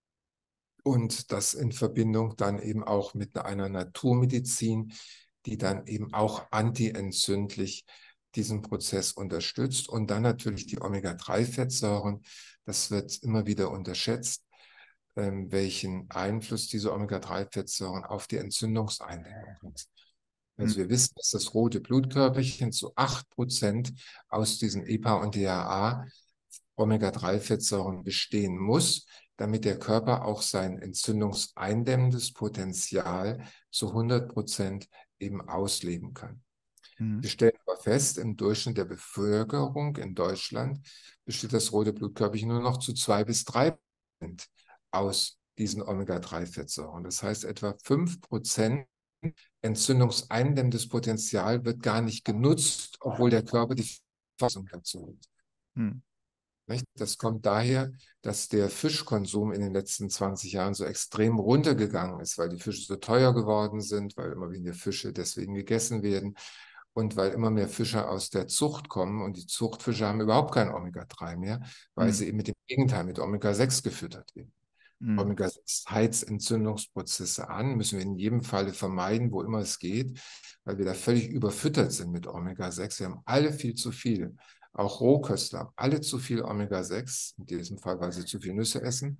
[SPEAKER 2] und das in Verbindung dann eben auch mit einer Naturmedizin, die dann eben auch antientzündlich diesen Prozess unterstützt. Und dann natürlich die Omega drei Fettsäuren. Das wird immer wieder unterschätzt, ähm, welchen Einfluss diese Omega drei Fettsäuren auf die Entzündungseindämmung haben. Also
[SPEAKER 1] Mhm.
[SPEAKER 2] wir wissen, dass das rote Blutkörperchen zu acht Prozent aus diesen E P A und D H A Omega drei Fettsäuren bestehen muss. damit der Körper auch sein entzündungseindämmendes Potenzial zu hundert Prozent eben ausleben kann.
[SPEAKER 1] Mhm.
[SPEAKER 2] Wir stellen aber fest, im Durchschnitt der Bevölkerung in Deutschland besteht das rote Blutkörperchen nur noch zu zwei bis drei Prozent aus diesen Omega drei Fettsäuren. Das heißt, etwa fünf Prozent entzündungseindämmendes Potenzial wird gar nicht genutzt, obwohl der Körper die Fassung dazu hat.
[SPEAKER 1] Mhm.
[SPEAKER 2] Nicht? Das kommt daher, dass der Fischkonsum in den letzten zwanzig Jahren so extrem runtergegangen ist, weil die Fische so teuer geworden sind, weil immer weniger Fische deswegen gegessen werden und weil immer mehr Fische aus der Zucht kommen. Und die Zuchtfische haben überhaupt kein Omega drei mehr, weil
[SPEAKER 1] Mhm.
[SPEAKER 2] sie eben mit dem Gegenteil, mit Omega sechs gefüttert werden.
[SPEAKER 1] Mhm.
[SPEAKER 2] Omega sechs heizt Entzündungsprozesse an, müssen wir in jedem Falle vermeiden, wo immer es geht, weil wir da völlig überfüttert sind mit Omega sechs. Wir haben alle viel zu viel. Auch Rohköstler haben alle zu viel Omega sechs, in diesem Fall, weil sie zu viel Nüsse essen.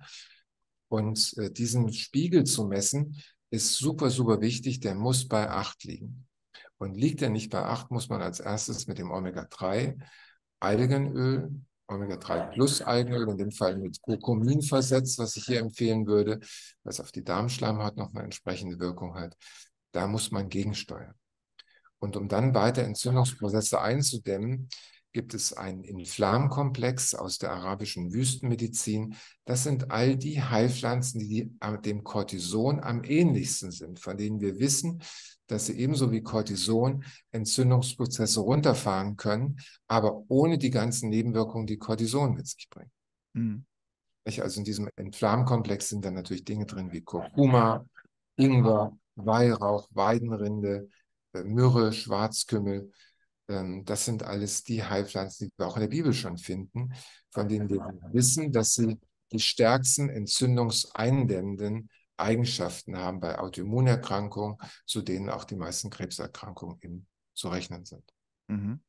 [SPEAKER 2] Und äh, diesen Spiegel zu messen, ist super, super wichtig. Der muss bei acht liegen. Und liegt er nicht bei acht, muss man als erstes mit dem Omega drei Algenöl, Omega drei plus Algenöl, in dem Fall mit Kurkumin versetzt, was ich hier empfehlen würde, was auf die Darmschleimhaut noch eine entsprechende Wirkung hat. Da muss man gegensteuern. Und um dann weiter Entzündungsprozesse einzudämmen, gibt es einen Inflamkomplex aus der arabischen Wüstenmedizin. Das sind all die Heilpflanzen, die dem Cortison am ähnlichsten sind, von denen wir wissen, dass sie ebenso wie Cortison Entzündungsprozesse runterfahren können, aber ohne die ganzen Nebenwirkungen, die Cortison mit sich bringt.
[SPEAKER 1] Mhm.
[SPEAKER 2] Also in diesem Inflamkomplex sind dann natürlich Dinge drin wie Kurkuma, Ingwer, Weihrauch, Weidenrinde, Myrrhe, Schwarzkümmel. Das sind alles die Heilpflanzen, die wir auch in der Bibel schon finden, von denen wir wissen, dass sie die stärksten entzündungseindämmenden Eigenschaften haben bei Autoimmunerkrankungen, zu denen auch die meisten Krebserkrankungen eben zu rechnen sind.
[SPEAKER 1] Mhm.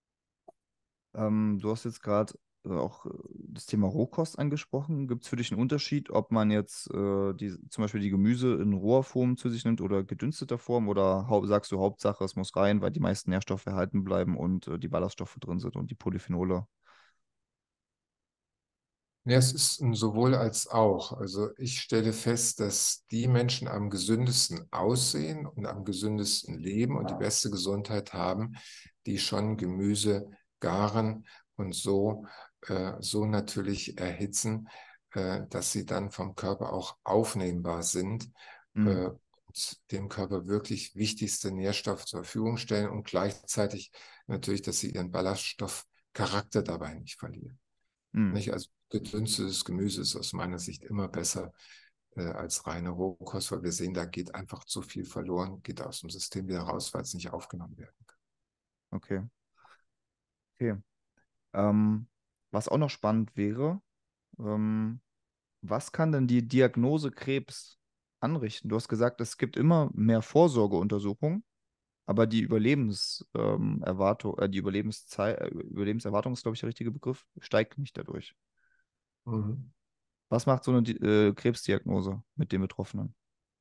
[SPEAKER 1] Ähm, du hast jetzt gerade äh, auch äh, das Thema Rohkost angesprochen. Gibt es für dich einen Unterschied, ob man jetzt äh, die, zum Beispiel die Gemüse in roher Form zu sich nimmt oder gedünsteter Form? Oder hau sagst du, Hauptsache, es muss rein, weil die meisten Nährstoffe erhalten bleiben und äh, die Ballaststoffe drin sind und die Polyphenole?
[SPEAKER 2] Ja, es ist ein sowohl als auch. Also ich stelle fest, dass die Menschen am gesündesten aussehen und am gesündesten leben und die beste Gesundheit haben, die schon Gemüse garen und so, äh, so natürlich erhitzen, äh, dass sie dann vom Körper auch aufnehmbar sind,
[SPEAKER 1] Mhm.
[SPEAKER 2] äh, und dem Körper wirklich wichtigste Nährstoffe zur Verfügung stellen und gleichzeitig natürlich, dass sie ihren Ballaststoffcharakter dabei nicht verlieren.
[SPEAKER 1] Mhm.
[SPEAKER 2] Nicht? Also gedünstetes Gemüse ist aus meiner Sicht immer besser äh, als reine Rohkost, weil wir sehen, da geht einfach zu viel verloren, geht aus dem System wieder raus, weil es nicht aufgenommen werden kann.
[SPEAKER 1] Okay. Okay. Ähm, was auch noch spannend wäre, ähm, was kann denn die Diagnose Krebs anrichten? Du hast gesagt, es gibt immer mehr Vorsorgeuntersuchungen. Aber die Überlebens, ähm, Erwartung, äh, die Überlebenszeit, äh, Überlebenserwartung ist, glaube ich, der richtige Begriff, steigt nicht dadurch.
[SPEAKER 2] Mhm.
[SPEAKER 1] Was macht so eine Di- äh, Krebsdiagnose mit den Betroffenen?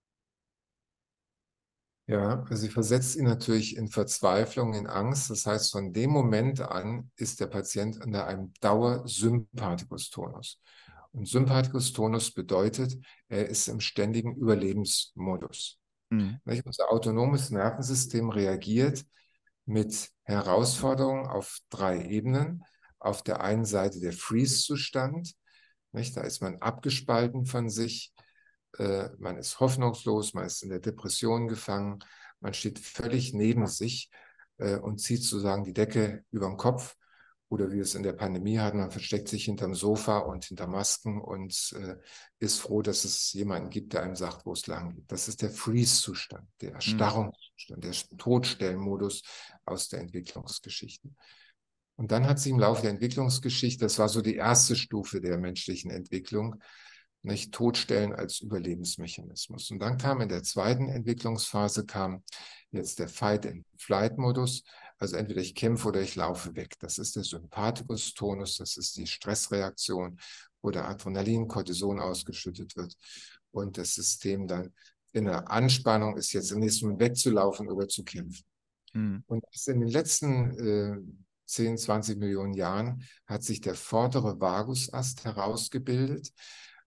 [SPEAKER 2] Ja, also sie versetzt ihn natürlich in Verzweiflung, in Angst. Das heißt, von dem Moment an ist der Patient unter einem Dauersympathikustonus. Und Sympathikustonus bedeutet, er ist im ständigen Überlebensmodus.
[SPEAKER 1] Mhm.
[SPEAKER 2] Nicht? Unser autonomes Nervensystem reagiert mit Herausforderungen auf drei Ebenen. Auf der einen Seite der Freeze-Zustand, nicht? Da ist man abgespalten von sich, äh, man ist hoffnungslos, man ist in der Depression gefangen, man steht völlig neben sich äh, und zieht sozusagen die Decke über den Kopf. Oder wie wir es in der Pandemie hatten, man versteckt sich hinterm Sofa und hinter Masken und äh, ist froh, dass es jemanden gibt, der einem sagt, wo es lang geht. Das ist der Freeze-Zustand, der
[SPEAKER 1] Mhm.
[SPEAKER 2] Erstarrungszustand, der Todstellmodus aus der Entwicklungsgeschichte. Und dann hat sie im Laufe der Entwicklungsgeschichte, das war so die erste Stufe der menschlichen Entwicklung, nicht Todstellen als Überlebensmechanismus. Und dann kam in der zweiten Entwicklungsphase kam jetzt der Fight-and-Flight-Modus. Also entweder ich kämpfe oder ich laufe weg. Das ist der Sympathikus-Tonus, das ist die Stressreaktion, wo der Adrenalin, Cortison ausgeschüttet wird und das System dann in der Anspannung ist, jetzt im nächsten Moment wegzulaufen oder zu kämpfen.
[SPEAKER 1] Mhm.
[SPEAKER 2] Und in den letzten äh, zehn, zwanzig Millionen Jahren hat sich der vordere Vagusast herausgebildet.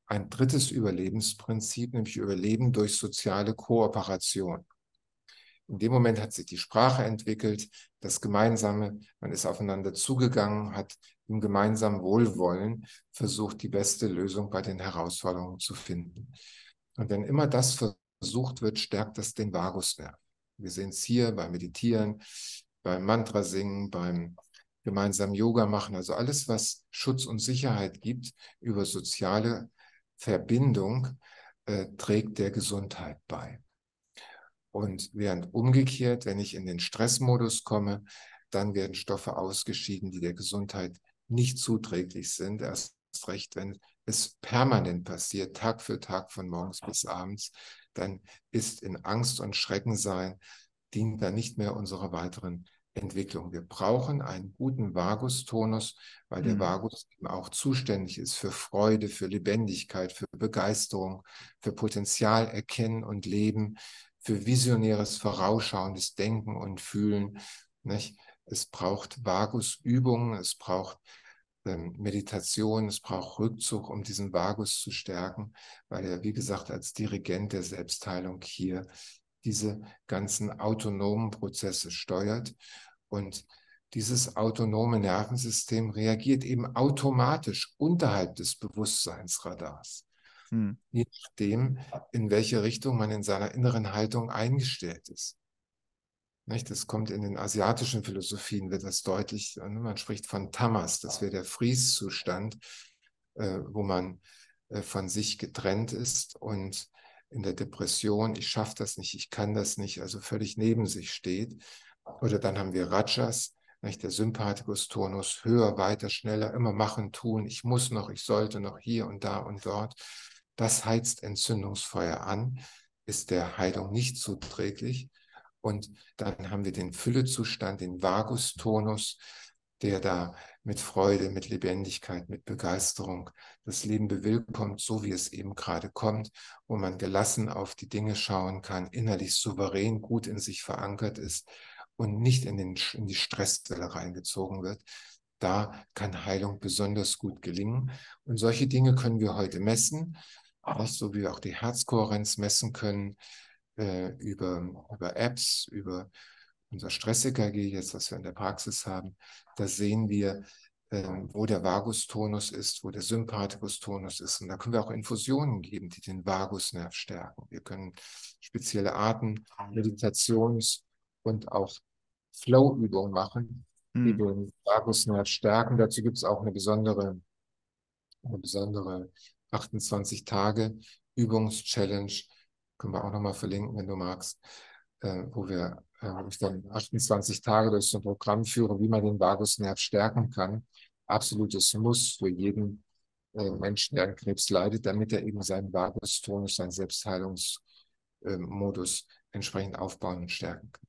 [SPEAKER 2] ein drittes Überlebensprinzip, nämlich Überleben durch soziale Kooperation. In dem Moment hat sich die Sprache entwickelt, das Gemeinsame, man ist aufeinander zugegangen, hat im gemeinsamen Wohlwollen versucht, die beste Lösung bei den Herausforderungen zu finden. Und wenn immer das versucht wird, stärkt das den Vagusnerv. Wir sehen es hier beim Meditieren, beim Mantra singen, beim gemeinsamen Yoga machen, also alles, was Schutz und Sicherheit gibt über soziale Verbindung, äh, trägt der Gesundheit bei. Und während umgekehrt, wenn ich in den Stressmodus komme, dann werden Stoffe ausgeschieden, die der Gesundheit nicht zuträglich sind. Erst recht, wenn es permanent passiert, Tag für Tag von morgens bis abends, dann ist in Angst und Schrecken sein, dient dann nicht mehr unserer weiteren Entwicklung. Wir brauchen einen guten Vagustonus, weil der
[SPEAKER 1] Mhm.
[SPEAKER 2] Vagus eben auch zuständig ist für Freude, für Lebendigkeit, für Begeisterung, für Potenzial erkennen und leben, für visionäres, vorausschauendes Denken und Fühlen. Nicht? Es braucht Vagusübungen, es braucht ähm, Meditation, es braucht Rückzug, um diesen Vagus zu stärken, weil er, wie gesagt, als Dirigent der Selbstheilung hier diese ganzen autonomen Prozesse steuert. Und dieses autonome Nervensystem reagiert eben automatisch unterhalb des Bewusstseinsradars,
[SPEAKER 1] Mhm.
[SPEAKER 2] je nachdem, in welche Richtung man in seiner inneren Haltung eingestellt ist. Nicht? Das kommt in den asiatischen Philosophien, wird das deutlich. Man spricht von Tamas, das wäre der Freeze-Zustand, äh, wo man äh, von sich getrennt ist und in der Depression, ich schaffe das nicht, ich kann das nicht, also völlig neben sich steht. Oder dann haben wir Rajas, nicht? Der Sympathikus-Tonus, höher, weiter, schneller, immer machen, tun, ich muss noch, ich sollte noch hier und da und dort. Das heizt Entzündungsfeuer an, ist der Heilung nicht zuträglich. Und dann haben wir den Füllezustand, den Vagustonus, der da mit Freude, mit Lebendigkeit, mit Begeisterung das Leben bewillkommt, so wie es eben gerade kommt, wo man gelassen auf die Dinge schauen kann, innerlich souverän, gut in sich verankert ist und nicht in, den, in die Stresswelle reingezogen wird. Da kann Heilung besonders gut gelingen. Und solche Dinge können wir heute messen, so wie wir auch die Herzkohärenz messen können, äh, über, über Apps, über unser Stress-E K G, jetzt was wir in der Praxis haben. Da sehen wir, äh, wo der Vagustonus ist, wo der Sympathikus-Tonus ist. Und da können wir auch Infusionen geben, die den Vagusnerv stärken. Wir können spezielle Arten, Meditations- und auch Flow-Übungen machen, die
[SPEAKER 1] Mhm.
[SPEAKER 2] den Vagusnerv stärken. Dazu gibt es auch eine besondere, eine besondere achtundzwanzig Tage Übungs-Challenge. Können wir auch nochmal verlinken, wenn du magst, äh, wo wir äh, wo ich dann achtundzwanzig Tage durch so ein Programm führe, wie man den Vagusnerv stärken kann. Absolutes Muss für jeden äh, Menschen, der an Krebs leidet, damit er eben seinen Vagustonus, seinen Selbstheilungsmodus äh, entsprechend aufbauen und stärken kann.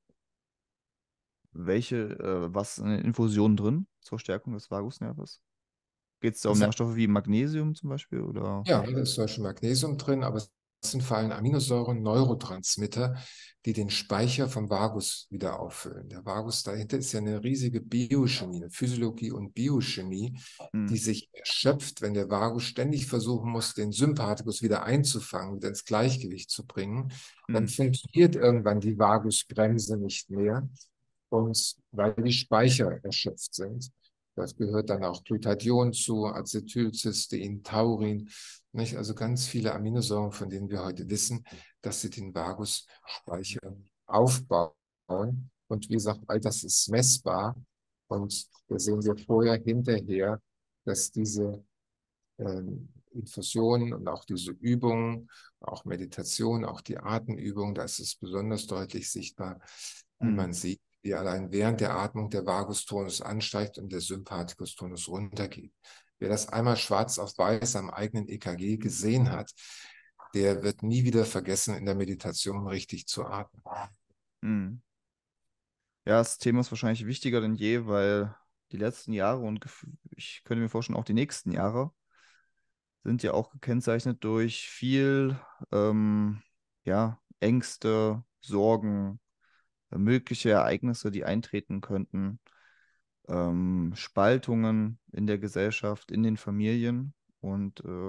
[SPEAKER 1] Welche, äh, was in den Infusionen drin zur Stärkung des Vagusnerves? Geht es da um
[SPEAKER 2] Das
[SPEAKER 1] Nährstoffe wie Magnesium zum Beispiel? Oder?
[SPEAKER 2] Ja, da ist zum Beispiel Magnesium drin, aber es sind vor allem Aminosäuren, Neurotransmitter, die den Speicher vom Vagus wieder auffüllen. Der Vagus dahinter ist ja eine riesige Biochemie, eine Physiologie und Biochemie, die
[SPEAKER 1] Mhm.
[SPEAKER 2] sich erschöpft, wenn der Vagus ständig versuchen muss, den Sympathikus wieder einzufangen, wieder ins Gleichgewicht zu bringen. Dann
[SPEAKER 1] Mhm.
[SPEAKER 2] funktioniert irgendwann die Vagusbremse nicht mehr, und weil die Speicher erschöpft sind. Das gehört dann auch Glutathion zu, Acetylcystein, Taurin, nicht? Also ganz viele Aminosäuren, von denen wir heute wissen, dass sie den Vagusspeicher aufbauen. Und wie gesagt, all das ist messbar. Und da sehen wir vorher, hinterher, dass diese ähm, Infusionen und auch diese Übungen, auch Meditation, auch die Atemübungen, da ist es besonders deutlich sichtbar, wie
[SPEAKER 1] Mhm.
[SPEAKER 2] man sieht, wie allein während der Atmung der Vagustonus ansteigt und der Sympathikustonus runtergeht. Wer das einmal schwarz auf weiß am eigenen E K G gesehen hat, der wird nie wieder vergessen, in der Meditation richtig zu atmen.
[SPEAKER 1] Mhm. Ja, das Thema ist wahrscheinlich wichtiger denn je, weil die letzten Jahre und gef- ich könnte mir vorstellen, auch die nächsten Jahre sind ja auch gekennzeichnet durch viel, ähm, ja, Ängste, Sorgen, äh, mögliche Ereignisse, die eintreten könnten, ähm, Spaltungen in der Gesellschaft, in den Familien. Und äh,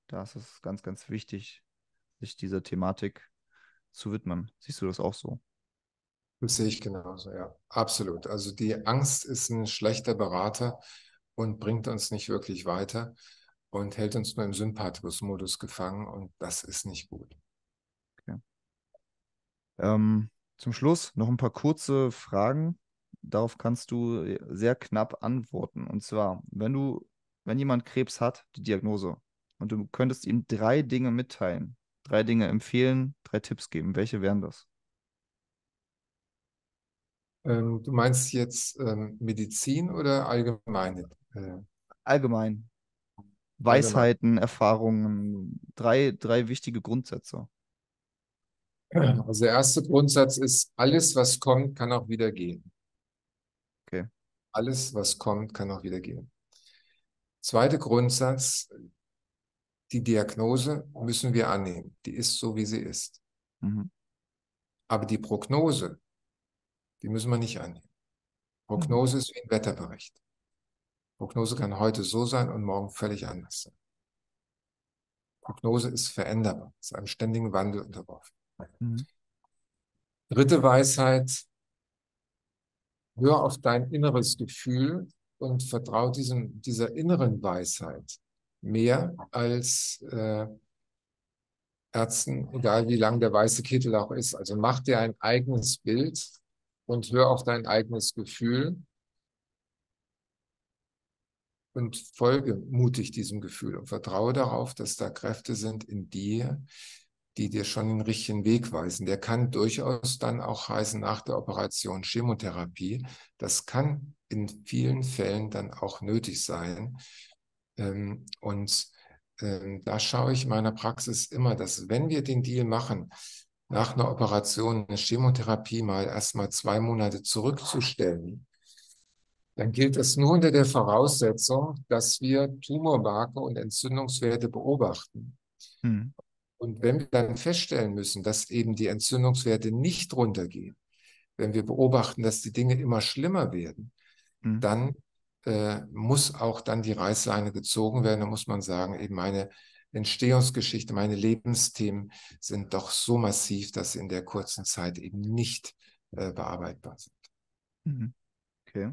[SPEAKER 1] da ist es ganz, ganz wichtig, sich dieser Thematik zu widmen. Siehst du das auch so?
[SPEAKER 2] Das sehe ich genauso, ja. Absolut. Also die Angst ist ein schlechter Berater und bringt uns nicht wirklich weiter und hält uns nur im Sympathikus-Modus gefangen und das ist nicht gut.
[SPEAKER 1] Okay. Ähm, zum Schluss noch ein paar kurze Fragen. Darauf kannst du äh, sehr knapp antworten. Und zwar, wenn du, wenn jemand Krebs hat, die Diagnose, und du könntest ihm drei Dinge mitteilen, drei Dinge empfehlen, drei Tipps geben, welche wären das?
[SPEAKER 2] Ähm, du meinst jetzt ähm, Medizin oder allgemeine? Äh,
[SPEAKER 1] Allgemein.
[SPEAKER 2] allgemein.
[SPEAKER 1] Weisheiten, Erfahrungen, drei, drei wichtige Grundsätze.
[SPEAKER 2] Also der erste Grundsatz ist, alles, was kommt, kann auch wieder gehen.
[SPEAKER 1] Okay.
[SPEAKER 2] Alles, was kommt, kann auch wieder gehen. Zweiter Grundsatz, die Diagnose müssen wir annehmen. Die ist so, wie sie ist.
[SPEAKER 1] Mhm.
[SPEAKER 2] Aber die Prognose, die müssen wir nicht annehmen.
[SPEAKER 1] Mhm.
[SPEAKER 2] Prognose ist wie ein Wetterbericht. Prognose kann heute so sein und morgen völlig anders sein. Prognose ist veränderbar, ist einem ständigen Wandel unterworfen.
[SPEAKER 1] Mhm.
[SPEAKER 2] Dritte Weisheit, hör auf dein inneres Gefühl und vertrau diesem, dieser inneren Weisheit mehr als äh, Ärzten, egal wie lang der weiße Kittel auch ist. Also mach dir ein eigenes Bild und hör auf dein eigenes Gefühl und folge mutig diesem Gefühl und vertraue darauf, dass da Kräfte sind in dir, die dir schon den richtigen Weg weisen. Der kann durchaus dann auch heißen nach der Operation Chemotherapie. Das kann in vielen Fällen dann auch nötig sein. Ähm, und ähm, da schaue ich in meiner Praxis immer, dass wenn wir den Deal machen, nach einer Operation eine Chemotherapie mal erstmal zwei Monate zurückzustellen, dann gilt das nur unter der Voraussetzung, dass wir Tumormarker und Entzündungswerte beobachten.
[SPEAKER 1] Mhm.
[SPEAKER 2] Und wenn wir dann feststellen müssen, dass eben die Entzündungswerte nicht runtergehen, wenn wir beobachten, dass die Dinge immer schlimmer werden,
[SPEAKER 1] Mhm.
[SPEAKER 2] dann äh, muss auch dann die Reißleine gezogen werden. Da muss man sagen, eben meine Entstehungsgeschichte, meine Lebensthemen sind doch so massiv, dass sie in der kurzen Zeit eben nicht äh, bearbeitbar sind.
[SPEAKER 1] Mhm. Okay.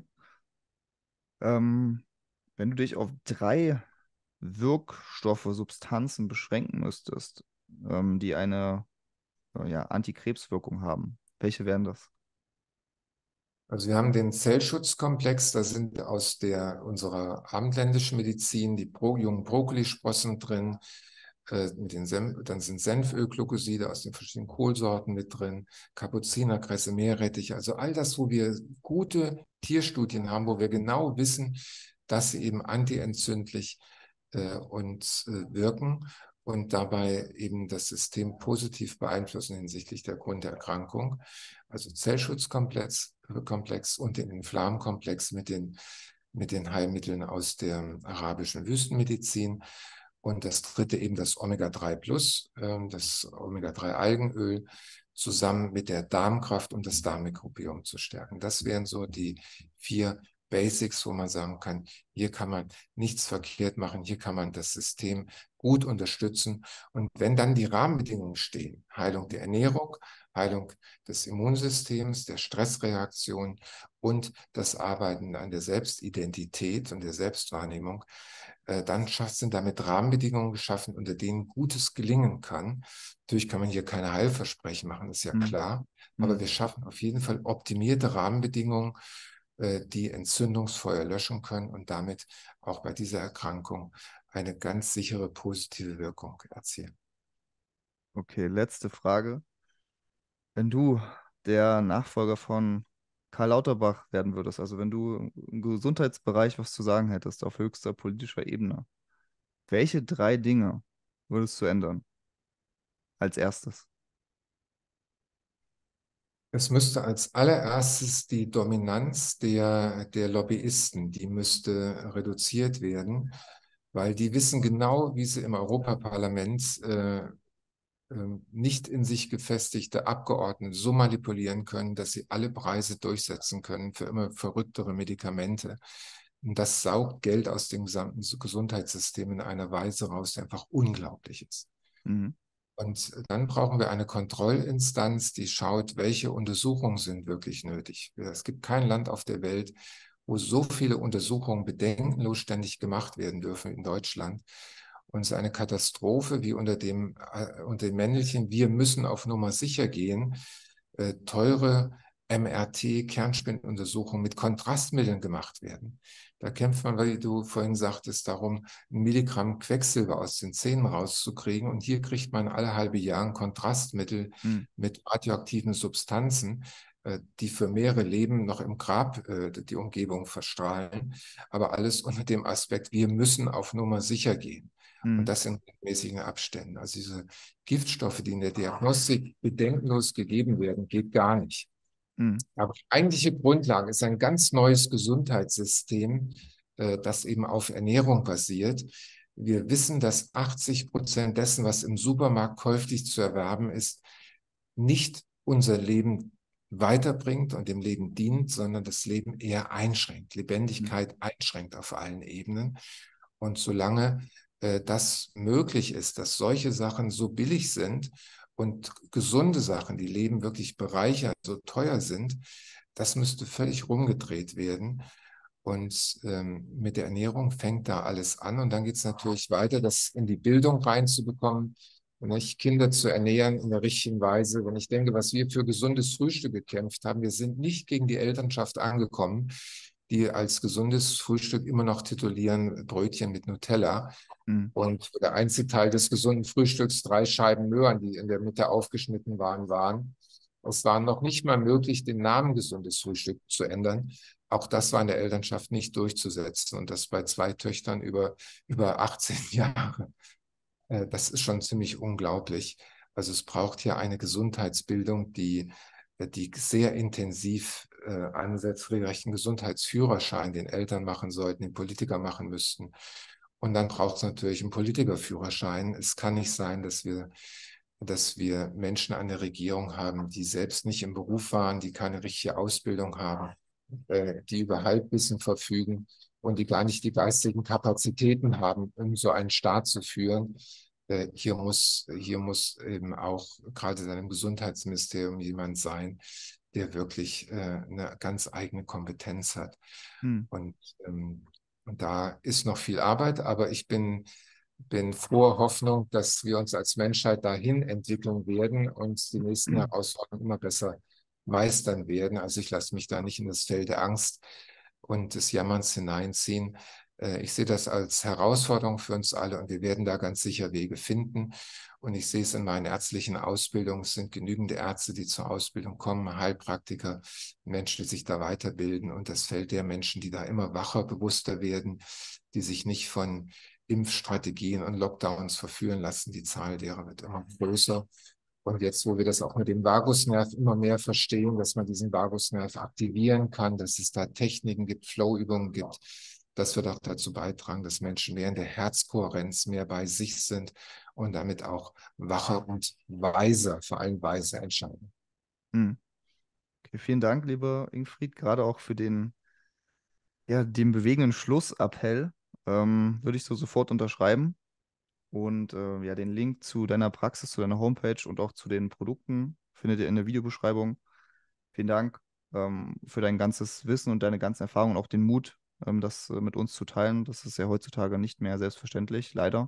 [SPEAKER 1] Ähm, wenn du dich auf drei Wirkstoffe, Substanzen beschränken müsstest, ähm, die eine äh, ja, Antikrebswirkung haben, welche wären das?
[SPEAKER 2] Also wir haben den Zellschutzkomplex, da sind aus der unserer abendländischen Medizin die Pro, jungen Brokkolisprossen drin, äh, mit den Senf, dann sind Senfölglycoside aus den verschiedenen Kohlsorten mit drin, Kapuzinerkresse, Meerrettich, also all das, wo wir gute Tierstudien haben, wo wir genau wissen, dass sie eben antientzündlich äh, und äh, wirken und dabei eben das System positiv beeinflussen hinsichtlich der Grunderkrankung. Also Zellschutzkomplex Komplex und den Inflamkomplex mit den, mit den Heilmitteln aus der arabischen Wüstenmedizin. Und das dritte eben das Omega drei Plus, äh, das Omega drei Algenöl, zusammen mit der Darmkraft, um das Darmmikrobiom zu stärken. Das wären so die vier Basics, wo man sagen kann, hier kann man nichts verkehrt machen, hier kann man das System gut unterstützen. Und wenn dann die Rahmenbedingungen stehen, Heilung der Ernährung, Heilung des Immunsystems, der Stressreaktion und das Arbeiten an der Selbstidentität und der Selbstwahrnehmung, äh, dann sind damit Rahmenbedingungen geschaffen, unter denen Gutes gelingen kann. Natürlich kann man hier keine Heilversprechen machen, ist ja
[SPEAKER 1] Mhm.
[SPEAKER 2] klar, aber
[SPEAKER 1] Mhm.
[SPEAKER 2] wir schaffen auf jeden Fall optimierte Rahmenbedingungen, äh, die Entzündungsfeuer löschen können und damit auch bei dieser Erkrankung eine ganz sichere positive Wirkung erzielen.
[SPEAKER 1] Okay, letzte Frage. Wenn du der Nachfolger von Karl Lauterbach werden würdest, also wenn du im Gesundheitsbereich was zu sagen hättest auf höchster politischer Ebene, welche drei Dinge würdest du ändern als erstes?
[SPEAKER 2] Es müsste als allererstes die Dominanz der, der Lobbyisten, die müsste reduziert werden, weil die wissen genau, wie sie im Europaparlament äh, ähm, nicht in sich gefestigte Abgeordnete so manipulieren können, dass sie alle Preise durchsetzen können für immer verrücktere Medikamente. Und das saugt Geld aus dem gesamten Gesundheitssystem in einer Weise raus, die einfach unglaublich ist.
[SPEAKER 1] Mhm.
[SPEAKER 2] Und dann brauchen wir eine Kontrollinstanz, die schaut, welche Untersuchungen sind wirklich nötig. Es gibt kein Land auf der Welt, wo so viele Untersuchungen bedenkenlos ständig gemacht werden dürfen in Deutschland. Und es ist eine Katastrophe, wie unter dem, äh, unter dem Mäntelchen, wir müssen auf Nummer sicher gehen, äh, teure M R T-Kernspinuntersuchungen mit Kontrastmitteln gemacht werden. Da kämpft man, wie du vorhin sagtest, darum, ein Milligramm Quecksilber aus den Zähnen rauszukriegen. Und hier kriegt man alle halbe Jahr ein Kontrastmittel
[SPEAKER 1] Mhm.
[SPEAKER 2] mit radioaktiven Substanzen, äh, die für mehrere Leben noch im Grab äh, die Umgebung verstrahlen. Aber alles unter dem Aspekt, wir müssen auf Nummer sicher gehen. Und
[SPEAKER 1] Mhm.
[SPEAKER 2] das in regelmäßigen Abständen. Also diese Giftstoffe, die in der Diagnostik bedenkenlos gegeben werden, geht gar nicht.
[SPEAKER 1] Mhm.
[SPEAKER 2] Aber die eigentliche Grundlage ist ein ganz neues Gesundheitssystem, äh, das eben auf Ernährung basiert. Wir wissen, dass achtzig Prozent dessen, was im Supermarkt käuflich zu erwerben ist, nicht unser Leben weiterbringt und dem Leben dient, sondern das Leben eher einschränkt,
[SPEAKER 1] Mhm.
[SPEAKER 2] Lebendigkeit einschränkt auf allen Ebenen. Und solange äh, das möglich ist, dass solche Sachen so billig sind und gesunde Sachen, die Leben wirklich bereichern, so teuer sind, das müsste völlig rumgedreht werden. Und ähm, mit der Ernährung fängt da alles an. Und dann geht es natürlich weiter, das in die Bildung reinzubekommen, nicht? Kinder zu ernähren in der richtigen Weise. Wenn ich denke, was wir für gesundes Frühstück gekämpft haben, wir sind nicht gegen die Elternschaft angekommen, die als gesundes Frühstück immer noch titulieren Brötchen mit Nutella.
[SPEAKER 1] Mhm.
[SPEAKER 2] Und der einzige Teil des gesunden Frühstücks drei Scheiben Möhren, die in der Mitte aufgeschnitten waren, waren. Es war noch nicht mal möglich, den Namen gesundes Frühstück zu ändern. Auch das war in der Elternschaft nicht durchzusetzen. Und das bei zwei Töchtern über, über achtzehn Jahre. Äh, Das ist schon ziemlich unglaublich. Also es braucht hier eine Gesundheitsbildung, die, äh, die sehr intensiv äh, ansetzt, regelrecht einen Gesundheitsführerschein, den Eltern machen sollten, den Politiker machen müssten. Und dann braucht es natürlich einen Politikerführerschein. Es kann nicht sein, dass wir, dass wir Menschen an der Regierung haben, die selbst nicht im Beruf waren, die keine richtige Ausbildung haben, äh, die über Halbwissen verfügen und die gar nicht die geistigen Kapazitäten haben, um so einen Staat zu führen. Äh, hier muss, hier muss eben auch gerade in einem Gesundheitsministerium jemand sein, der wirklich äh, eine ganz eigene Kompetenz hat.
[SPEAKER 1] Mhm.
[SPEAKER 2] Und, ähm, und da ist noch viel Arbeit, aber ich bin, bin froher Hoffnung, dass wir uns als Menschheit dahin entwickeln werden und die nächsten
[SPEAKER 1] Mhm.
[SPEAKER 2] Herausforderungen immer besser meistern werden. Also ich lasse mich da nicht in das Feld der Angst und des Jammerns hineinziehen. Äh, Ich sehe das als Herausforderung für uns alle und wir werden da ganz sicher Wege finden. Und ich sehe es in meinen ärztlichen Ausbildungen. Es sind genügend Ärzte, die zur Ausbildung kommen, Heilpraktiker, Menschen, die sich da weiterbilden. Und das Feld der Menschen, die da immer wacher, bewusster werden, die sich nicht von Impfstrategien und Lockdowns verführen lassen. Die Zahl derer wird immer größer. Und jetzt, wo wir das auch mit dem Vagusnerv immer mehr verstehen, dass man diesen Vagusnerv aktivieren kann, dass es da Techniken gibt, Flow-Übungen gibt, das wird auch dazu beitragen, dass Menschen mehr in der Herzkohärenz, mehr bei sich sind und damit auch wacher und weiser, vor allem weiser entscheiden.
[SPEAKER 1] Mhm. Okay, vielen Dank, lieber Ingfried, gerade auch für den, ja, den bewegenden Schlussappell. Ähm, würde ich so sofort unterschreiben. Und äh, ja, den Link zu deiner Praxis, zu deiner Homepage und auch zu den Produkten findet ihr in der Videobeschreibung. Vielen Dank ähm, für dein ganzes Wissen und deine ganzen Erfahrungen und auch den Mut, ähm, das äh, mit uns zu teilen. Das ist ja heutzutage nicht mehr selbstverständlich, leider.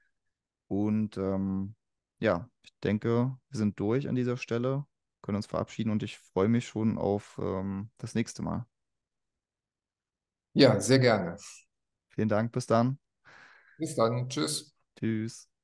[SPEAKER 1] Und ähm, ja, ich denke, wir sind durch an dieser Stelle, können uns verabschieden und ich freue mich schon auf ähm, das nächste Mal.
[SPEAKER 2] Ja, sehr gerne.
[SPEAKER 1] Vielen Dank, bis dann.
[SPEAKER 2] Bis dann. Tschüss.
[SPEAKER 1] Tschüss.